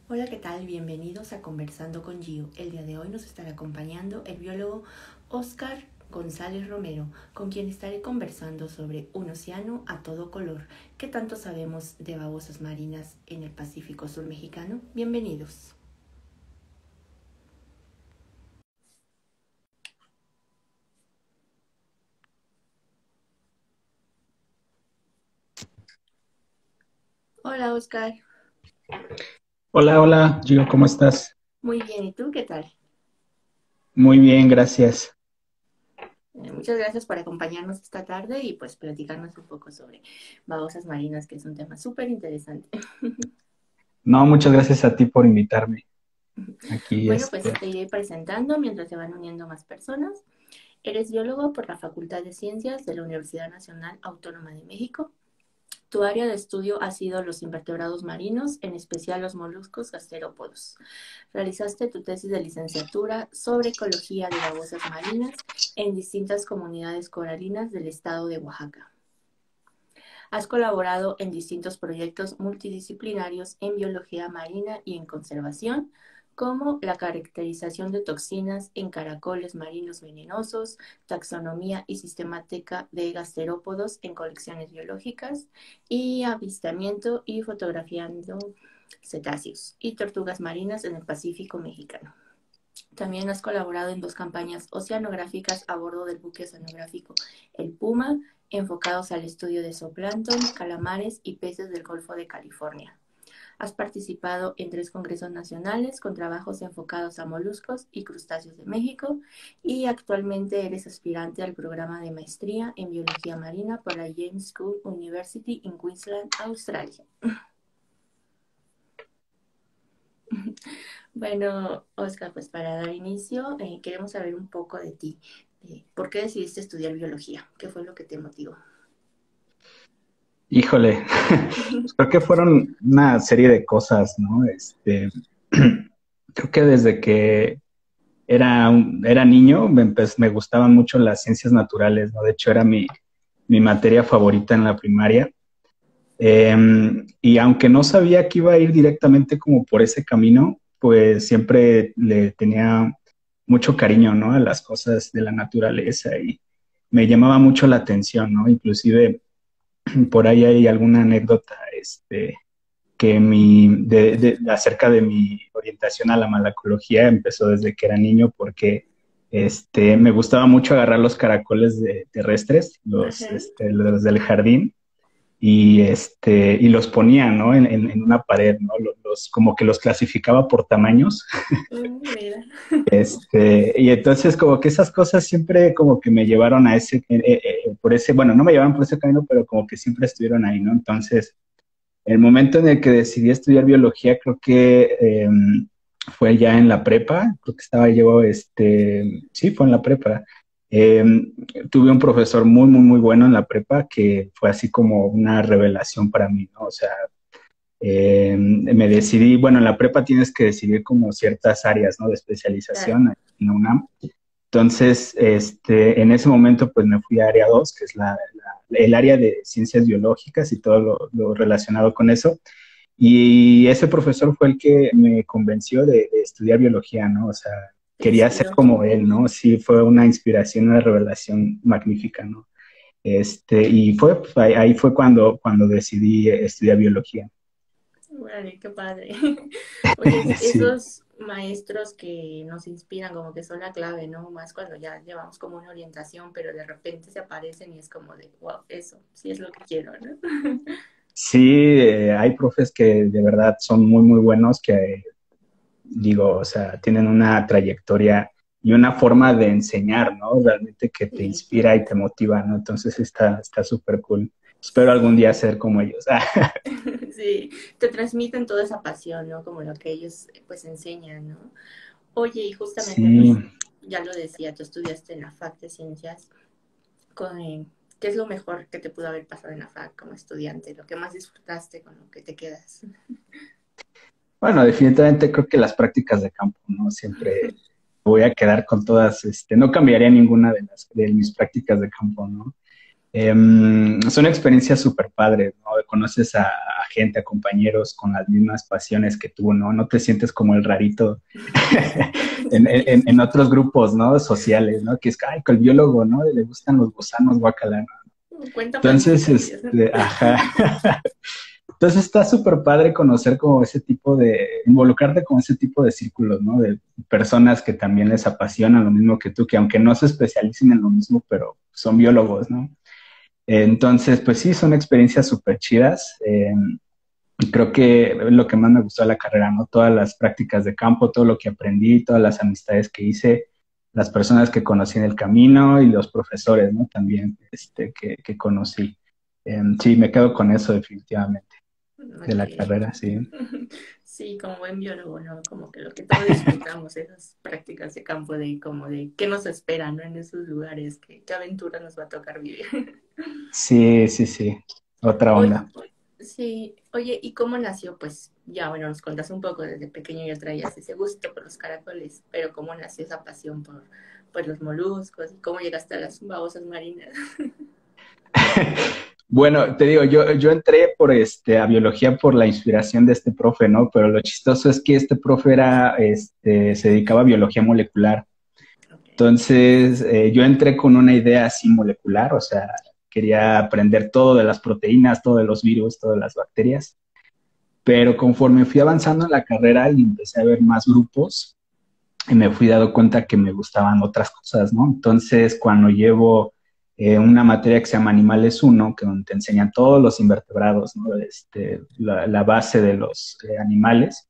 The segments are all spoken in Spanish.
Hola, ¿qué tal? Bienvenidos a Conversando con Gio. El día de hoy nos estará acompañando el biólogo Oscar González Romero, con quien estaré conversando sobre un océano a todo color. ¿Qué tanto sabemos de babosas marinas en el Pacífico Sur mexicano? Bienvenidos. Hola, Oscar. Hola, hola, Gio, ¿cómo estás? Muy bien, ¿y tú qué tal? Muy bien, gracias. Muchas gracias por acompañarnos esta tarde y pues platicarnos un poco sobre babosas marinas, que es un tema súper interesante. No, muchas gracias a ti por invitarme aquí, Bueno, pues te iré presentando mientras se van uniendo más personas. Eres biólogo por la Facultad de Ciencias de la Universidad Nacional Autónoma de México. Tu área de estudio ha sido los invertebrados marinos, en especial los moluscos gasterópodos. Realizaste tu tesis de licenciatura sobre ecología de babosas marinas en distintas comunidades coralinas del estado de Oaxaca. Has colaborado en distintos proyectos multidisciplinarios en biología marina y en conservación, como la caracterización de toxinas en caracoles marinos venenosos, taxonomía y sistemática de gasterópodos en colecciones biológicas, y avistamiento y fotografiando cetáceos y tortugas marinas en el Pacífico mexicano. También has colaborado en dos campañas oceanográficas a bordo del buque oceanográfico El Puma, enfocados al estudio de zooplancton, calamares y peces del Golfo de California. Has participado en tres congresos nacionales con trabajos enfocados a moluscos y crustáceos de México y actualmente eres aspirante al programa de maestría en biología marina por la James Cook University en Queensland, Australia. Bueno, Oscar, pues para dar inicio, queremos saber un poco de ti. ¿Por qué decidiste estudiar biología? ¿Qué fue lo que te motivó? híjole, pues creo que fueron una serie de cosas, ¿no? Creo que desde que era niño me gustaban mucho las ciencias naturales, ¿no? De hecho, era mi materia favorita en la primaria. Y aunque no sabía que iba a ir directamente como por ese camino, pues siempre le tenía mucho cariño, ¿no? A las cosas de la naturaleza y me llamaba mucho la atención, ¿no? Inclusive por ahí hay alguna anécdota, que acerca de mi orientación a la malacología empezó desde que era niño porque me gustaba mucho agarrar los caracoles terrestres, Ajá. los del jardín y los ponía, ¿no? En una pared, ¿no? Como que los clasificaba por tamaños. Mira. Y entonces como que esas cosas siempre como que me llevaron a por ese, bueno, no me llevaron por ese camino, pero como que siempre estuvieron ahí, ¿no? Entonces, el momento en el que decidí estudiar biología, creo que fue ya en la prepa, creo que estaba yo, sí, fue en la prepa. Eh, Tuve un profesor muy, muy, muy bueno en la prepa que fue así como una revelación para mí, ¿no? O sea, me decidí, bueno, en la prepa tienes que decidir como ciertas áreas, ¿no? De Claro. especialización en la UNAM. Entonces, en ese momento, pues me fui a área 2 que es el área de ciencias biológicas y todo lo relacionado con eso. Y ese profesor fue el que me convenció de estudiar biología, ¿no? O sea, Te quería ser inspiró. como él, ¿no? Sí, fue una inspiración, una revelación magnífica, ¿no? Y pues, ahí fue cuando decidí estudiar biología. Vale, qué padre. Oye, Sí. esos maestros que nos inspiran como que son la clave, ¿no? Más cuando ya llevamos como una orientación, pero de repente se aparecen y es como de, wow, eso, sí es lo que quiero, ¿no? Sí, hay profes que de verdad son muy, muy buenos, que digo, o sea, tienen una trayectoria y una forma de enseñar, ¿no? Realmente que te Sí, inspira y te motiva, ¿no? Entonces está súper cool. Espero algún día ser como ellos. sí, te transmiten toda esa pasión, ¿no? Como lo que ellos pues enseñan, ¿no? Oye, y justamente Sí, pues ya lo decía, tú estudiaste en la Fac de Ciencias, con, ¿qué es lo mejor que te pudo haber pasado en la Fac como estudiante? Lo que más disfrutaste con lo que te quedas. bueno, definitivamente creo que las prácticas de campo, ¿no? Siempre voy a quedar con todas, no cambiaría ninguna de mis prácticas de campo, ¿no? Son experiencias súper padres, ¿no? Conoces a gente, a compañeros con las mismas pasiones que tú, ¿no? No te sientes como el rarito en otros grupos, ¿no? Sociales, ¿no? Que es, ay, que el biólogo, ¿no? Le gustan los gusanos, guacala, ¿no? Cuenta Entonces, plantitas y eso. ajá. Entonces está súper padre conocer como ese tipo involucrarte con ese tipo de círculos, ¿no? De personas que también les apasiona lo mismo que tú, que aunque no se especialicen en lo mismo, pero son biólogos, ¿no? Entonces, pues sí, son experiencias súper chidas. Y creo que es lo que más me gustó de la carrera, ¿no? Todas las prácticas de campo, todo lo que aprendí, todas las amistades que hice, las personas que conocí en el camino y los profesores, ¿no? También que conocí. Sí, me quedo con eso definitivamente, de Ok. la carrera, sí. Sí, como buen biólogo, ¿no? Como que lo que todos disfrutamos, esas prácticas de campo, de como de qué nos espera, ¿no? En esos lugares, qué aventura nos va a tocar vivir. Sí, sí, sí. Otra Oye, onda. sí, oye, ¿y cómo nació? Pues ya, bueno, nos contaste un poco, desde pequeño ya traías ese gusto por los caracoles, pero ¿cómo nació esa pasión por los moluscos? ¿Y cómo llegaste a las babosas marinas? Bueno, te digo, yo entré a biología por la inspiración de este profe, ¿no? Pero lo chistoso es que este profe se dedicaba a biología molecular. Ok. Entonces, yo entré con una idea así molecular, o sea, quería aprender todo de las proteínas, todo de los virus, todas las bacterias. Pero conforme fui avanzando en la carrera y empecé a ver más grupos, y me fui dando cuenta que me gustaban otras cosas, ¿no? Entonces, cuando llevo una materia que se llama Animales uno, que donde te enseñan todos los invertebrados, ¿no? La base de los animales,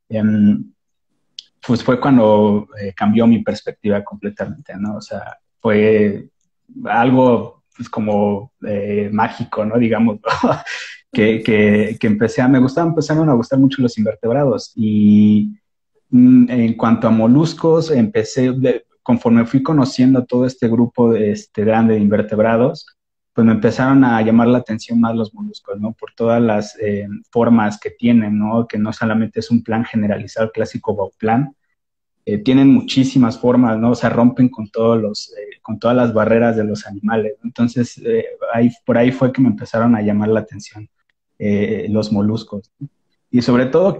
pues fue cuando cambió mi perspectiva completamente, ¿no? O sea, fue algo pues, como mágico, ¿no? Digamos, ¿no? Que empezaron a gustar mucho los invertebrados y en cuanto a moluscos, conforme fui conociendo todo este grupo grande de invertebrados, pues me empezaron a llamar la atención más los moluscos, ¿no? Por todas las formas que tienen, ¿no? Que no solamente es un plan generalizado, el clásico Bauplan, tienen muchísimas formas, ¿no? O sea, rompen con todas las barreras de los animales, ¿no? Entonces, por ahí fue que me empezaron a llamar la atención los moluscos, ¿no? Y sobre todo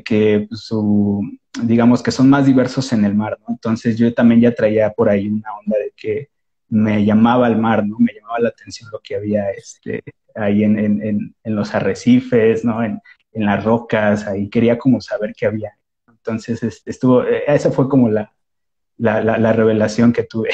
digamos que son más diversos en el mar, ¿no? Entonces yo también ya traía por ahí una onda de que me llamaba el mar, ¿no? Me llamaba la atención lo que había ahí en los arrecifes, ¿no? En las rocas, ahí quería como saber qué había. Entonces esa fue como la revelación que tuve.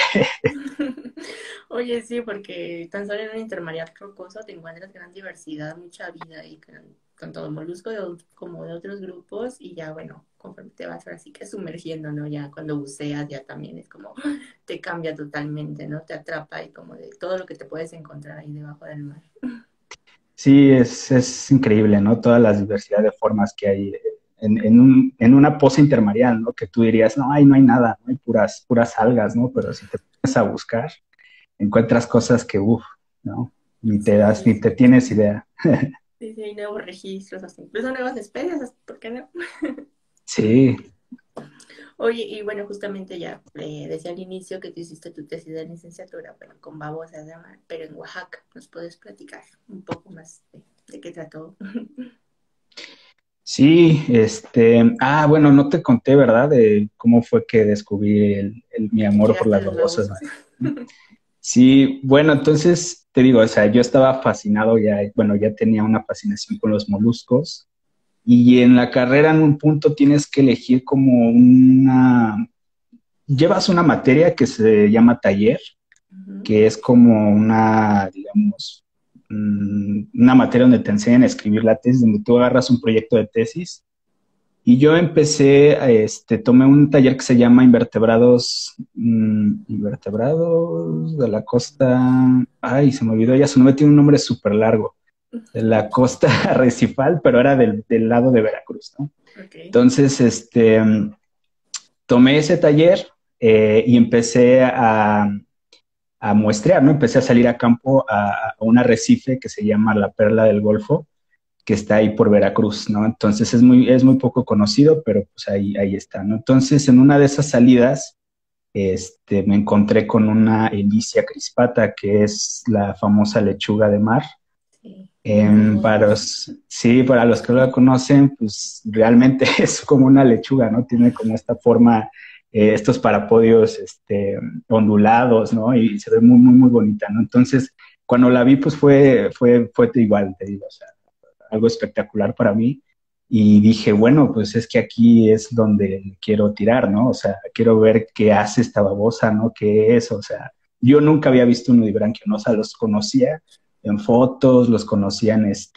Oye, sí, porque tan solo en un intermareal rocoso te encuentras gran diversidad, mucha vida y tanto de molusco como de otros grupos y ya, bueno, conforme te vas ahora sí que sumergiendo, ¿no? Ya cuando buceas ya también es como te cambia totalmente, ¿no? Te atrapa y como de todo lo que te puedes encontrar ahí debajo del mar. Sí, es increíble, ¿no? Toda la diversidad de formas que hay en una poza intermareal, ¿no? Que tú dirías, no, ahí no hay nada, no hay puras algas, ¿no? Pero si te pones a buscar, encuentras cosas que, uff, ¿no? Ni Sí, te tienes idea. sí, sí, hay nuevos registros, hasta incluso nuevas especies, ¿por qué no? Sí, Oye, y bueno, justamente ya decía al inicio que tú hiciste tu tesis de licenciatura, pero con babosas de mar, pero en Oaxaca. ¿Nos puedes platicar un poco más de qué trató? sí, bueno, no te conté, ¿verdad? De cómo fue que descubrí mi amor por Llegaste a las los babosas babosos. marinas, ¿no? Sí, bueno, entonces te digo, o sea, yo estaba fascinado ya, bueno, ya tenía una fascinación con los moluscos y en la carrera en un punto tienes que elegir llevas una materia que se llama taller, Ujú. que es como digamos, una materia donde te enseñan a escribir la tesis, donde tú agarras un proyecto de tesis. Y yo tomé un taller que se llama Invertebrados de la costa, ay, se me olvidó ya, su nombre tiene un nombre súper largo, de la costa arrecifal, pero era del lado de Veracruz, ¿no? Ok. Entonces, tomé ese taller y empecé a muestrear, ¿no? Empecé a salir a campo a un arrecife que se llama la Perla del Golfo, que está ahí por Veracruz, ¿no? Entonces es muy poco conocido, pero pues ahí está, ¿no? Entonces, en una de esas salidas, me encontré con una Elicia crispata, que es la famosa lechuga de mar. Sí, muy famosa. Sí, para los que no la conocen, pues realmente es como una lechuga, ¿no? Tiene como esta forma, estos parapodios ondulados, ¿no? Y se ve muy, muy, muy bonita, ¿no? Entonces, cuando la vi, pues fue igual, te digo, o sea, algo espectacular para mí. Y dije, bueno, pues es que aquí es donde quiero tirar, ¿no? O sea, quiero ver qué hace esta babosa, ¿no? ¿Qué es? O sea, yo nunca había visto un nudibranquio, ¿no? O sea, los conocía en fotos, los conocía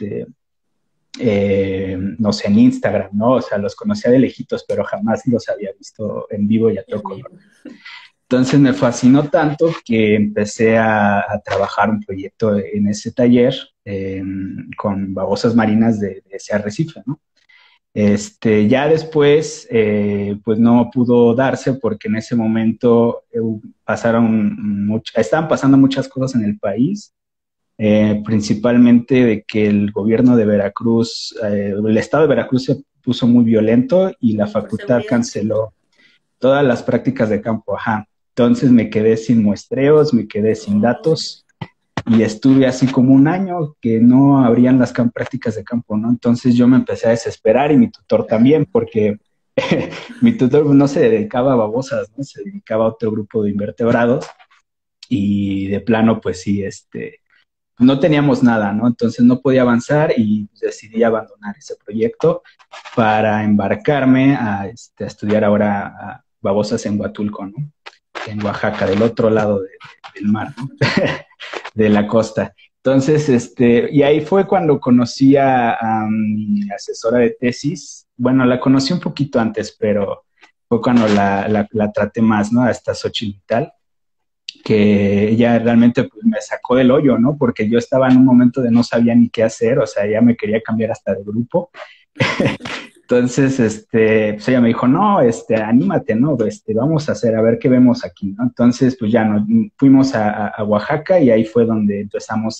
no sé, en Instagram, ¿no? O sea, los conocía de lejitos, pero jamás los había visto en vivo y a todo En color. vivo. Entonces me fascinó tanto que empecé a trabajar un proyecto en ese taller con babosas marinas de ese arrecife, ¿no? Ya después, pues no pudo darse porque en ese momento estaban pasando muchas cosas en el país, principalmente de que el gobierno de Veracruz, el estado de Veracruz se puso muy violento y la Por facultad seguridad. canceló todas las prácticas de campo, ajá. Entonces me quedé sin muestreos, me quedé sin Oh, datos y estuve así como un año que no abrían las prácticas de campo, ¿no? Entonces yo me empecé a desesperar y mi tutor también, claro. porque mi tutor no se dedicaba a babosas, ¿no? Se dedicaba a otro grupo de invertebrados y de plano, pues sí, no teníamos nada, ¿no? Entonces no podía avanzar y decidí abandonar ese proyecto para embarcarme a estudiar ahora a babosas en Huatulco, ¿no? En Oaxaca, del otro lado del mar, ¿no? De la costa. Entonces, y ahí fue cuando conocí a mi asesora de tesis. Bueno, la conocí un poquito antes, pero fue cuando la traté más, ¿no? Hasta Xochitl y tal, que ella realmente pues, me sacó del hoyo, ¿no? Porque yo estaba en un momento de no sabía ni qué hacer, o sea, ella me quería cambiar hasta de grupo. Entonces, pues ella me dijo, no, anímate, ¿no? Vamos a hacer, a ver qué vemos aquí, ¿no? Entonces, pues ya nos fuimos a Oaxaca y ahí fue donde empezamos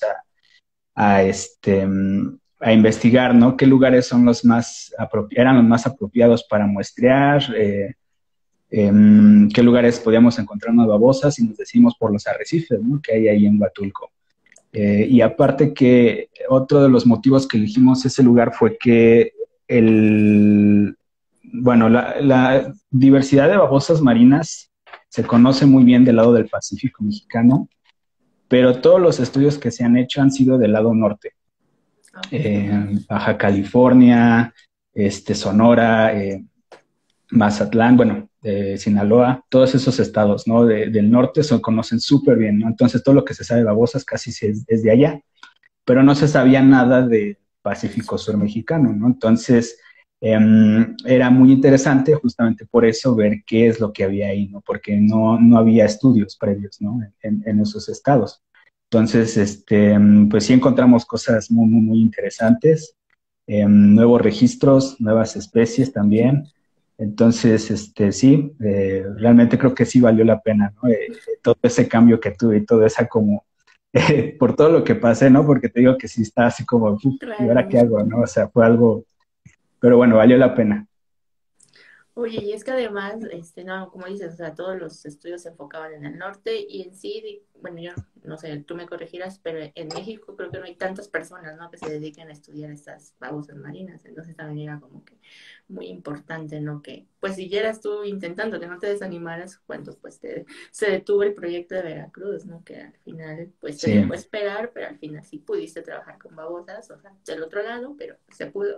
a investigar, ¿no? ¿Qué lugares son eran los más apropiados para muestrear? ¿Qué lugares podíamos encontrar más babosas? Y nos decidimos por los arrecifes, ¿no? Que hay ahí en Huatulco. Y aparte que otro de los motivos que elegimos ese lugar fue que el, bueno, la diversidad de babosas marinas se conoce muy bien del lado del Pacífico mexicano, pero todos los estudios que se han hecho han sido del lado norte. Ok. Baja California, Sonora, Mazatlán, bueno, Sinaloa, todos esos estados, ¿no? Del norte se conocen súper bien, ¿no? Entonces todo lo que se sabe de babosas casi es de allá, pero no se sabía nada de Del Pacífico sur. Sur mexicano, ¿no? Entonces, era muy interesante justamente por eso ver qué es lo que había ahí, ¿no? Porque no había estudios previos, ¿no? En esos estados. Entonces, pues sí encontramos cosas muy, muy, muy interesantes, nuevos registros, nuevas especies también. Entonces, sí, realmente creo que sí valió la pena, ¿no? Todo ese cambio que tuve y toda esa como por todo lo que pasé, ¿no? Porque te digo que sí está así como, "Uf, ¿y ahora Claro. qué hago?", ¿no? O sea, fue algo, pero bueno, valió la pena. Oye, y es que además, no, como dices, o sea, todos los estudios se enfocaban en el norte y en sí, bueno, yo no sé, tú me corregirás, pero en México creo que no hay tantas personas, ¿no? Que se dediquen a estudiar estas babosas marinas, entonces también era como que muy importante, ¿no? Que pues siguieras tú intentando, que no te desanimaras cuando pues se detuvo el proyecto de Veracruz, ¿no? Que al final pues te Sí, tocó esperar, pero al final sí pudiste trabajar con babosas, o sea, del otro lado, pero se pudo.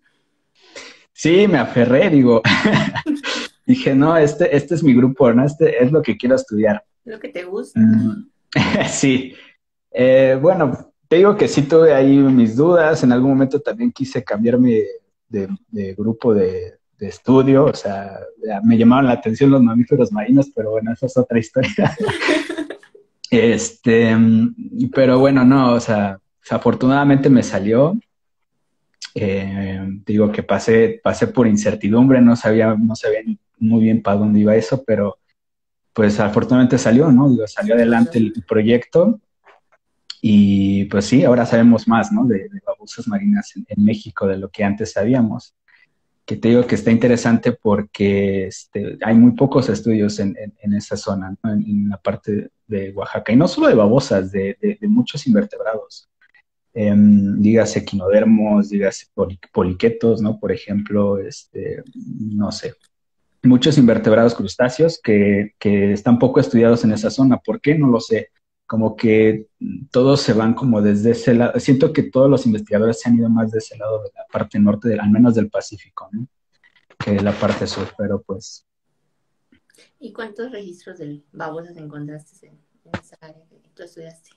sí, me aferré, digo, dije, no, este es mi grupo, ¿no? Este es lo que quiero estudiar. Lo que te gusta. Mm, sí, bueno, te digo que sí tuve ahí mis dudas, en algún momento también quise cambiarme de grupo de estudio, o sea, ya me llamaban la atención los mamíferos marinos, pero bueno, esa es otra historia. Pero bueno, no, o sea, afortunadamente me salió. Te digo que pasé por incertidumbre, no sabía muy bien para dónde iba eso, pero pues afortunadamente salió, ¿no? Digo, salió adelante Claro. el proyecto y pues sí, ahora sabemos más, ¿no? De babosas marinas en México de lo que antes sabíamos. que te digo que está interesante porque hay muy pocos estudios en esa zona, ¿no? En la parte de Oaxaca, y no solo de babosas, de muchos invertebrados. Dígase equinodermos, dígase poliquetos, ¿no? Por ejemplo, no sé, muchos invertebrados crustáceos que están poco estudiados en esa zona. ¿Por qué? No lo sé. Como que todos se van como desde ese lado. Siento que todos los investigadores se han ido más de ese lado de la parte norte, al menos del Pacífico, ¿no? Que de la parte sur, pero pues... ¿Y cuántos registros de babosas encontraste en esa área que tú estudiaste?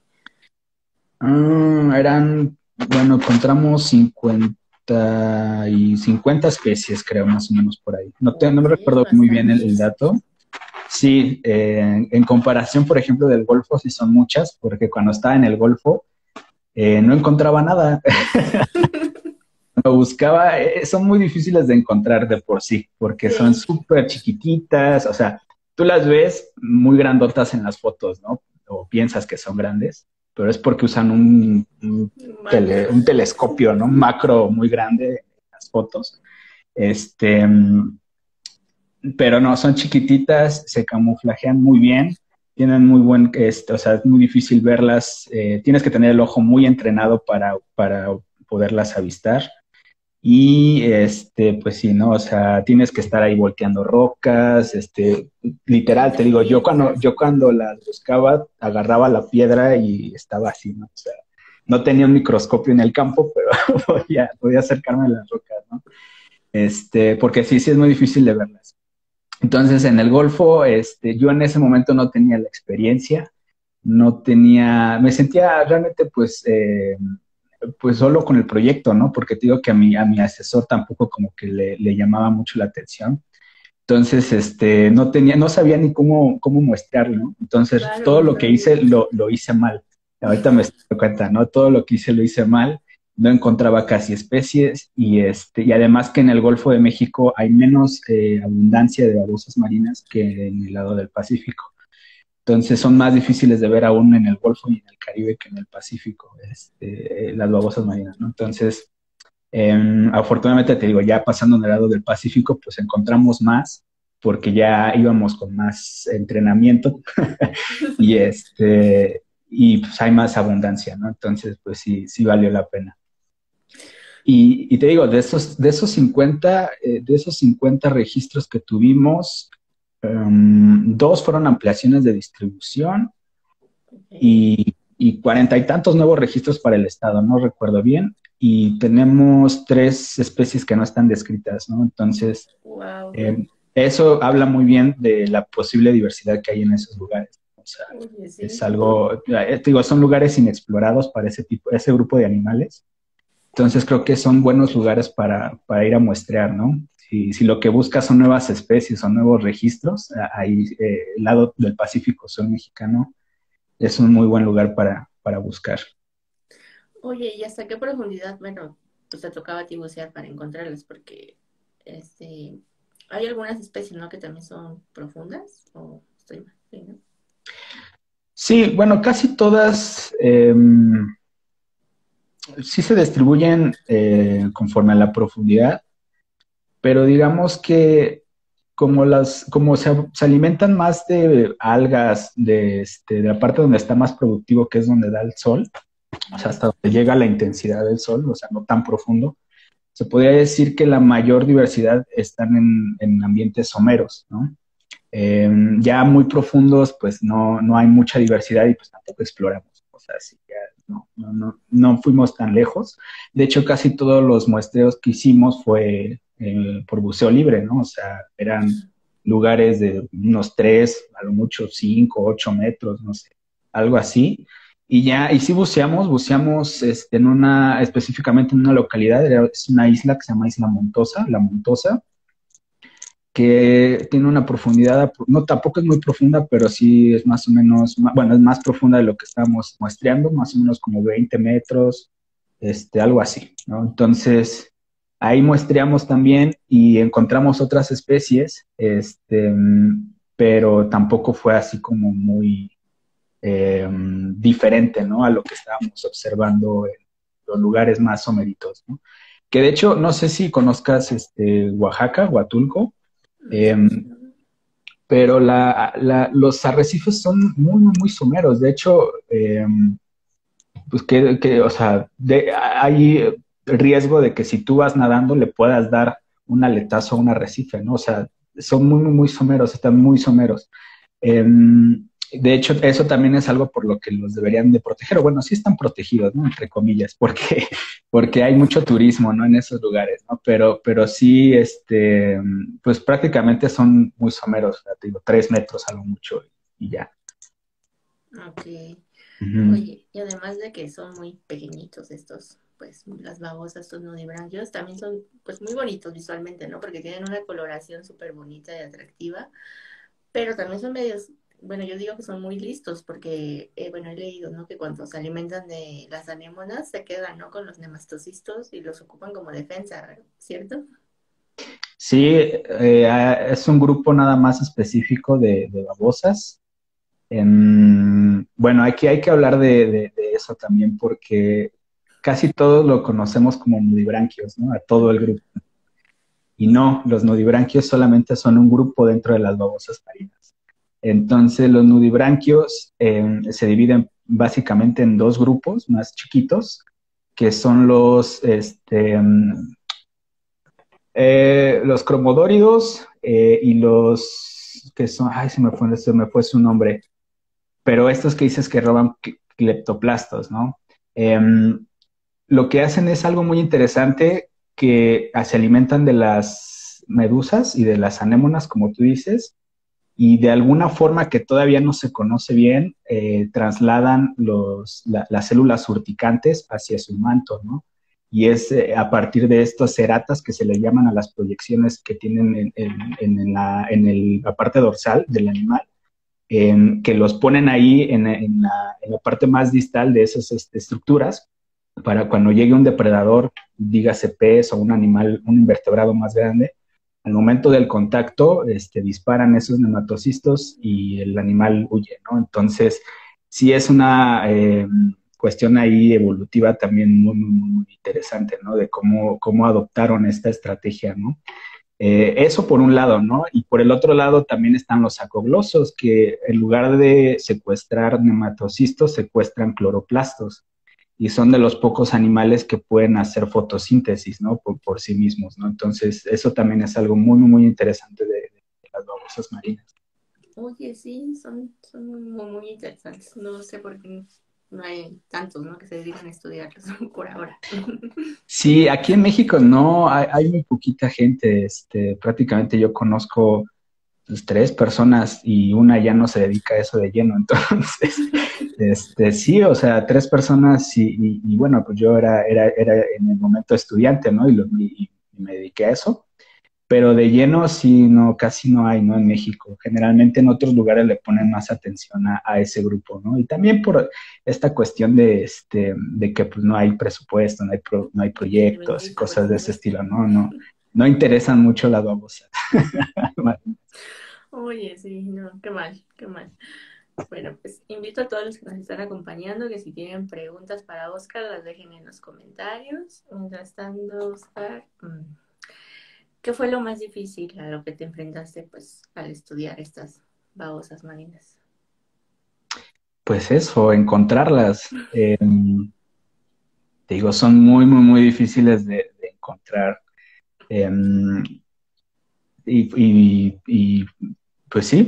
Bueno, encontramos 50 especies, creo, más o menos por ahí. No Ok, me recuerdo muy bien el bastantes. dato. Sí, en comparación, por ejemplo, del Golfo, sí son muchas, porque cuando estaba en el Golfo no encontraba nada. Lo buscaba, son muy difíciles de encontrar de por sí, porque son Sí, súper chiquititas, o sea, tú las ves muy grandotas en las fotos, ¿no? O piensas que son grandes, pero es porque usan macro. un telescopio, ¿no? Un macro muy grande en las fotos. Este, pero no, son chiquititas, se camuflajean muy bien, tienen muy buen, o sea, es muy difícil verlas, tienes que tener el ojo muy entrenado para poderlas avistar. Y pues sí, ¿no? O sea, tienes que estar ahí volteando rocas, literal, te digo, Increíble. yo cuando las buscaba, agarraba la piedra y estaba así, ¿no? O sea, no tenía un microscopio en el campo, pero podía acercarme a las rocas, ¿no? Porque sí, sí es muy difícil de verlas. Entonces, en el Golfo, yo en ese momento no tenía la experiencia, no tenía, me sentía realmente, pues solo con el proyecto, ¿no? Porque te digo que a mi asesor tampoco como que le llamaba mucho la atención. Entonces, no sabía ni cómo muestrarlo, ¿no? Entonces, todo Claro, lo que hice lo hice mal. Ahorita me estoy dando cuenta, ¿no? Todo lo que hice lo hice mal. No encontraba casi especies y además que en el Golfo de México hay menos abundancia de babosas marinas que en el lado del Pacífico. Entonces son más difíciles de ver aún en el Golfo y en el Caribe que en el Pacífico, las babosas marinas, ¿no? Entonces, afortunadamente te digo, ya pasando del lado del Pacífico, pues encontramos más porque ya íbamos con más entrenamiento y y pues hay más abundancia, ¿no? Entonces, pues sí, sí valió la pena. Y te digo, de esos 50 registros que tuvimos, dos fueron ampliaciones de distribución ok. y 40 y tantos nuevos registros para el estado, no recuerdo bien, y tenemos 3 especies que no están descritas, ¿no? Entonces, Wow. eso habla muy bien de la posible diversidad que hay en esos lugares. O sea, Oye, es sí. algo, te digo, son lugares inexplorados para ese grupo de animales. Entonces creo que son buenos lugares para ir a muestrear, ¿no? Si lo que buscas son nuevas especies o nuevos registros, ahí el lado del Pacífico Sur mexicano es un muy buen lugar para buscar. Oye, ¿y hasta qué profundidad, bueno, pues te tocaba a ti bucear para encontrarlas? Porque, este, hay algunas especies, ¿no? Que también son profundas, o estoy mal, sí, ¿no? Sí, bueno, casi todas sí se distribuyen conforme a la profundidad, pero digamos que como se alimentan más de algas de la parte donde está más productivo, que es donde da el sol, o sea, hasta donde llega la intensidad del sol, o sea, no tan profundo, se podría decir que la mayor diversidad están en ambientes someros, ¿no? Ya muy profundos, pues no hay mucha diversidad y pues tampoco exploramos. O sea, sí, ya no fuimos tan lejos. De hecho, casi todos los muestreos que hicimos fue por buceo libre, ¿no? O sea, eran lugares de unos 3, a lo mucho 5, 8 metros, no sé, algo así. Y sí buceamos específicamente en una localidad, es una isla que se llama Isla Montosa, La Montosa, que tiene una profundidad, no tampoco es muy profunda, pero sí es más o menos, bueno, es más profunda de lo que estábamos muestreando, más o menos como 20 metros, algo así, ¿no? Entonces, ahí muestreamos también y encontramos otras especies, pero tampoco fue así como muy diferente, ¿no? A lo que estábamos observando en los lugares más someritos, ¿no? que de hecho, no sé si conozcas Oaxaca, Huatulco, Me em, suena. pero los arrecifes son muy, muy, muy someros. De hecho, pues o sea, hay riesgo de que si tú vas nadando le puedas dar un aletazo a un arrecife, ¿no? O sea, son muy, muy, muy someros, están muy someros. De hecho, eso también es algo por lo que los deberían de proteger. O bueno, sí están protegidos, ¿no? Entre comillas, porque, porque hay mucho turismo, ¿no? En esos lugares, ¿no? Pero sí, pues prácticamente son muy someros, o sea, te digo, 3 metros a lo mucho y ya. Ok. Ujú. Oye, y además de que son muy pequeñitos estos, pues las babosas, estos nudibranquios, también son pues muy bonitos visualmente, ¿no? Porque tienen una coloración súper bonita y atractiva, pero también son medios, bueno, yo digo que son muy listos porque, bueno, he leído, ¿no? Que cuando se alimentan de las anémonas se quedan, ¿no? Con los nematocistos y los ocupan como defensa, ¿cierto? Sí, es un grupo nada más específico de babosas. Bueno, aquí hay que hablar de eso también porque casi todos lo conocemos como nudibranquios, ¿no? A todo el Ujú. grupo. Y no, los nudibranquios solamente son un grupo dentro de las babosas marinas. Entonces, los nudibranquios se dividen básicamente en dos grupos más chiquitos, que son los cromodóridos y los que son, ay, se me fue su nombre, pero estos que dices que roban cleptoplastos, ¿no? Em, lo que hacen es algo muy interesante que se alimentan de las medusas y de las anémonas, como tú dices, y de alguna forma que todavía no se conoce bien, trasladan las células urticantes hacia su manto, ¿no? Y es a partir de estas ceratas que se le llaman a las proyecciones que tienen la parte dorsal del animal, que los ponen ahí en la parte más distal de esas estructuras para cuando llegue un depredador, dígase pez o un animal, un invertebrado más grande, al momento del contacto, disparan esos nematocistos y el animal huye, ¿no? Entonces, sí es una cuestión ahí evolutiva también muy, muy, muy interesante, ¿no? De cómo adoptaron esta estrategia, ¿no? Eso por un lado, ¿no? Y por el otro lado también están los acoglosos, que en lugar de secuestrar nematocistos, secuestran cloroplastos y son de los pocos animales que pueden hacer fotosíntesis, ¿no? Por sí mismos, ¿no? Entonces, eso también es algo muy, muy interesante de las babosas marinas. Oye, sí, son muy, muy interesantes. No sé por qué no hay tantos, ¿no? Que se dedican a estudiarlos por ahora. Sí, aquí en México no, hay muy poquita gente, prácticamente yo conozco pues, 3 personas y una ya no se dedica a eso de lleno, entonces, sí, o sea, 3 personas y bueno, pues yo era en el momento estudiante, ¿no? Y me dediqué a eso, pero de lleno sí, no, casi no hay, ¿no? En México. Generalmente en otros lugares le ponen más atención a ese grupo, ¿no? Y también por esta cuestión de que pues no hay presupuesto, no hay El proyectos y bendito cosas de ese presupuesto. estilo, ¿no? No interesan mucho las babosas. Oye, sí, no, qué mal, qué mal. Bueno, pues invito a todos los que nos están acompañando que si tienen preguntas para Oscar las dejen en los comentarios. Mientras tanto, Oscar, ¿qué fue lo más difícil a lo que te enfrentaste pues al estudiar estas babosas marinas? Pues eso, encontrarlas. Te digo, son muy, muy, muy difíciles de encontrar. Em, y, pues sí,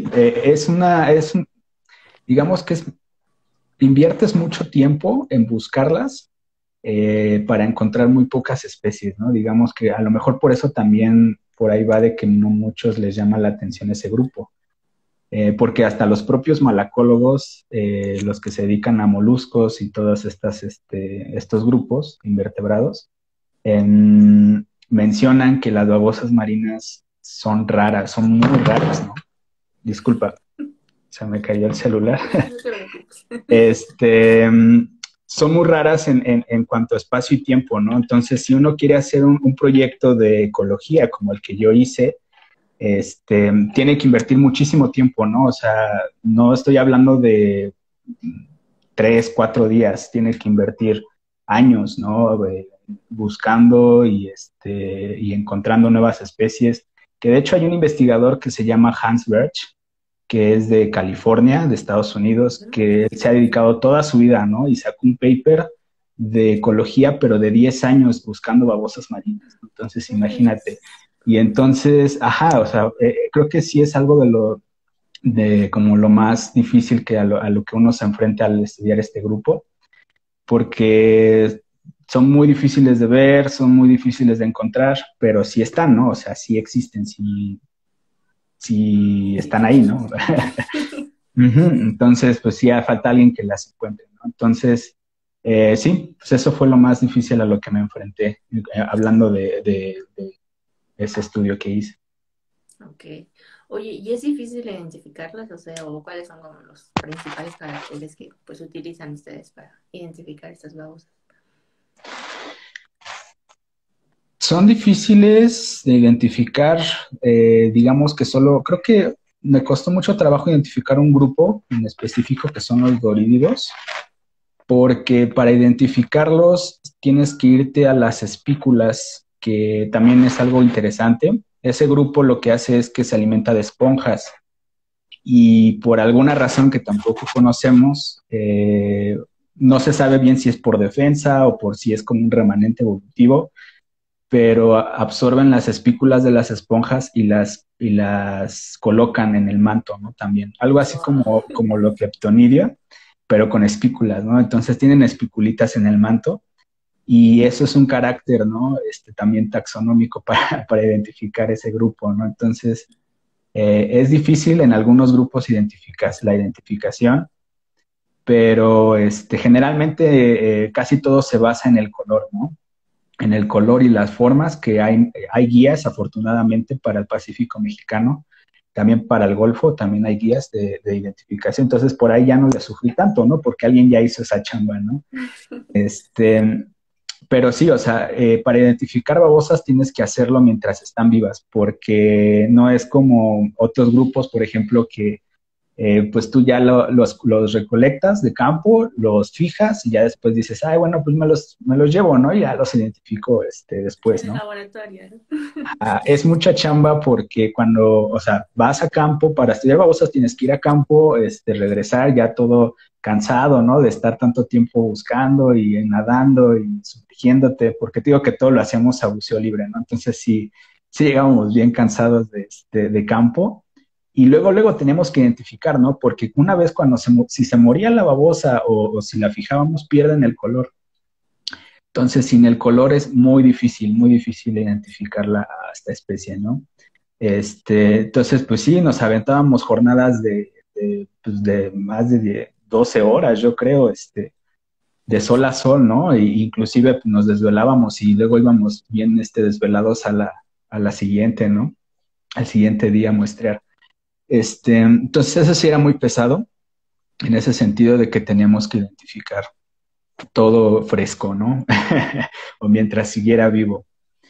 digamos que inviertes mucho tiempo en buscarlas para encontrar muy pocas especies, ¿no? Digamos que a lo mejor por eso también por ahí va de que no muchos les llama la atención ese grupo. Porque hasta los propios malacólogos, los que se dedican a moluscos y todos estos grupos invertebrados, mencionan que las babosas marinas son raras, son muy raras, ¿no? Disculpa, se me cayó el celular. No te preocupes. este, mm, Son muy raras en cuanto a espacio y tiempo, ¿no? Entonces, si uno quiere hacer un proyecto de ecología como el que yo hice, tiene que invertir muchísimo tiempo, ¿no? O sea, no estoy hablando de 3, 4 días, tiene que invertir años, ¿no? buscando y encontrando nuevas especies, que de hecho hay un investigador que se llama Hans Berch, que es de California, de Estados Unidos, que se ha dedicado toda su vida, ¿no? Y sacó un paper de ecología, pero de 10 años buscando babosas marinas. Entonces, imagínate. Y entonces, ajá, o sea, creo que sí es algo de como lo más difícil que a lo que uno se enfrenta al estudiar este grupo, porque son muy difíciles de ver, son muy difíciles de encontrar, pero sí están, ¿no? O sea, sí existen, sí están ahí, ¿no? Ujú. Entonces, pues sí, falta alguien que las encuentre, ¿no? Entonces, sí, pues eso fue lo más difícil a lo que me enfrenté, hablando de ese estudio que hice. Ok. Oye, ¿y es difícil identificarlas? O sea, ¿o cuáles son como los principales caracteres que pues utilizan ustedes para identificar estas babosas? Son difíciles de identificar, digamos que solo, creo que me costó mucho trabajo identificar un grupo en específico que son los dorídidos, porque para identificarlos tienes que irte a las espículas, que también es algo interesante. Ese grupo lo que hace es que se alimenta de esponjas y por alguna razón que tampoco conocemos, no se sabe bien si es por defensa o por si es como un remanente evolutivo, pero absorben las espículas de las esponjas y las colocan en el manto, ¿no? También. Algo así como lo Cleptonidia, pero con espículas, ¿no? Entonces tienen espiculitas en el manto y eso es un carácter, ¿no? También taxonómico para identificar ese grupo, ¿no? Entonces, es difícil en algunos grupos la identificación, pero generalmente casi todo se basa en el color, ¿no? En el color y las formas, que hay guías, afortunadamente, para el Pacífico mexicano, también para el Golfo, también hay guías de identificación, entonces por ahí ya no le sufrí tanto, ¿no? Porque alguien ya hizo esa chamba, ¿no? Este, pero sí, o sea, para identificar babosas tienes que hacerlo mientras están vivas, porque no es como otros grupos, por ejemplo, que pues tú ya los recolectas de campo, los fijas y ya después dices, ay, bueno, pues me los llevo, ¿no? Y ya los identifico después, El ¿no? laboratorio, ¿no? Es mucha chamba porque cuando, o sea, vas a campo para estudiar babosas, tienes que ir a campo, regresar ya todo cansado, ¿no? De estar tanto tiempo buscando y nadando y sumergiéndote, porque te digo que todo lo hacemos a buceo libre, ¿no? Entonces sí llegamos bien cansados de campo y luego tenemos que identificar, ¿no? Porque una vez si se moría la babosa o si la fijábamos, pierden el color. Entonces, sin el color es muy difícil identificarla a esta especie, ¿no? Entonces, pues sí, nos aventábamos jornadas pues de más de 12 horas, yo creo, de sol a sol, ¿no? Inclusive pues, nos desvelábamos y luego íbamos bien desvelados a la siguiente, ¿no? Al siguiente día a muestrear. Entonces, eso sí era muy pesado, en ese sentido de que teníamos que identificar todo fresco, ¿no? O mientras siguiera vivo.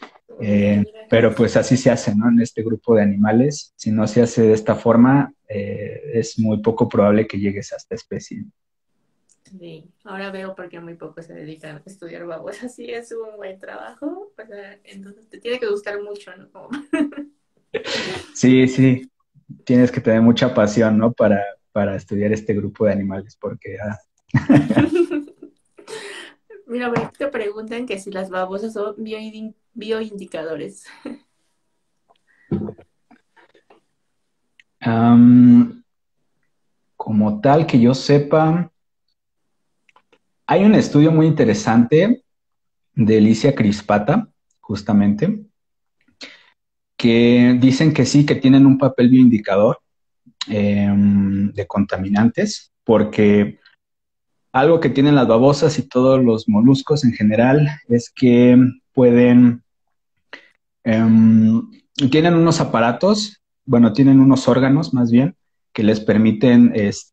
Pero pues así se hace, ¿no? En este grupo de animales, si no se hace de esta forma, es muy poco probable que llegues a esta especie. Sí, ahora veo por qué muy pocos se dedican a estudiar babosas. Sí, es un buen trabajo, o sea, entonces te tiene que gustar mucho, ¿no? Como... Sí, tienes que tener mucha pasión, ¿no? Para estudiar este grupo de animales, porque Mira, por aquí te preguntan que si las babosas son bioindicadores. como tal que yo sepa, hay un estudio muy interesante de Alicia Crispata, justamente, que dicen que sí, que tienen un papel bioindicador de contaminantes, porque algo que tienen las babosas y todos los moluscos en general es que pueden, tienen unos aparatos, bueno, tienen unos órganos más bien, que les permiten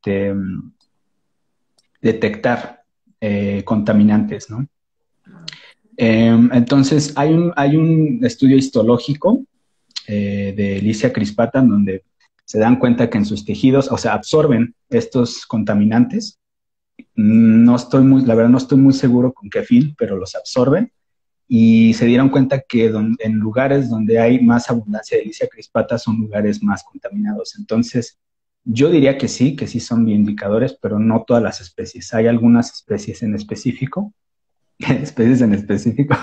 detectar contaminantes, ¿no? Entonces, hay un estudio histológico de Alicia Crispata en donde se dan cuenta que en sus tejidos, o sea, absorben estos contaminantes. La verdad no estoy muy seguro con qué fin, pero los absorben y se dieron cuenta que en lugares donde hay más abundancia de Licia crispata son lugares más contaminados. Entonces, yo diría que sí son bioindicadores, pero no todas las especies. Hay algunas especies en específico, especies en específico,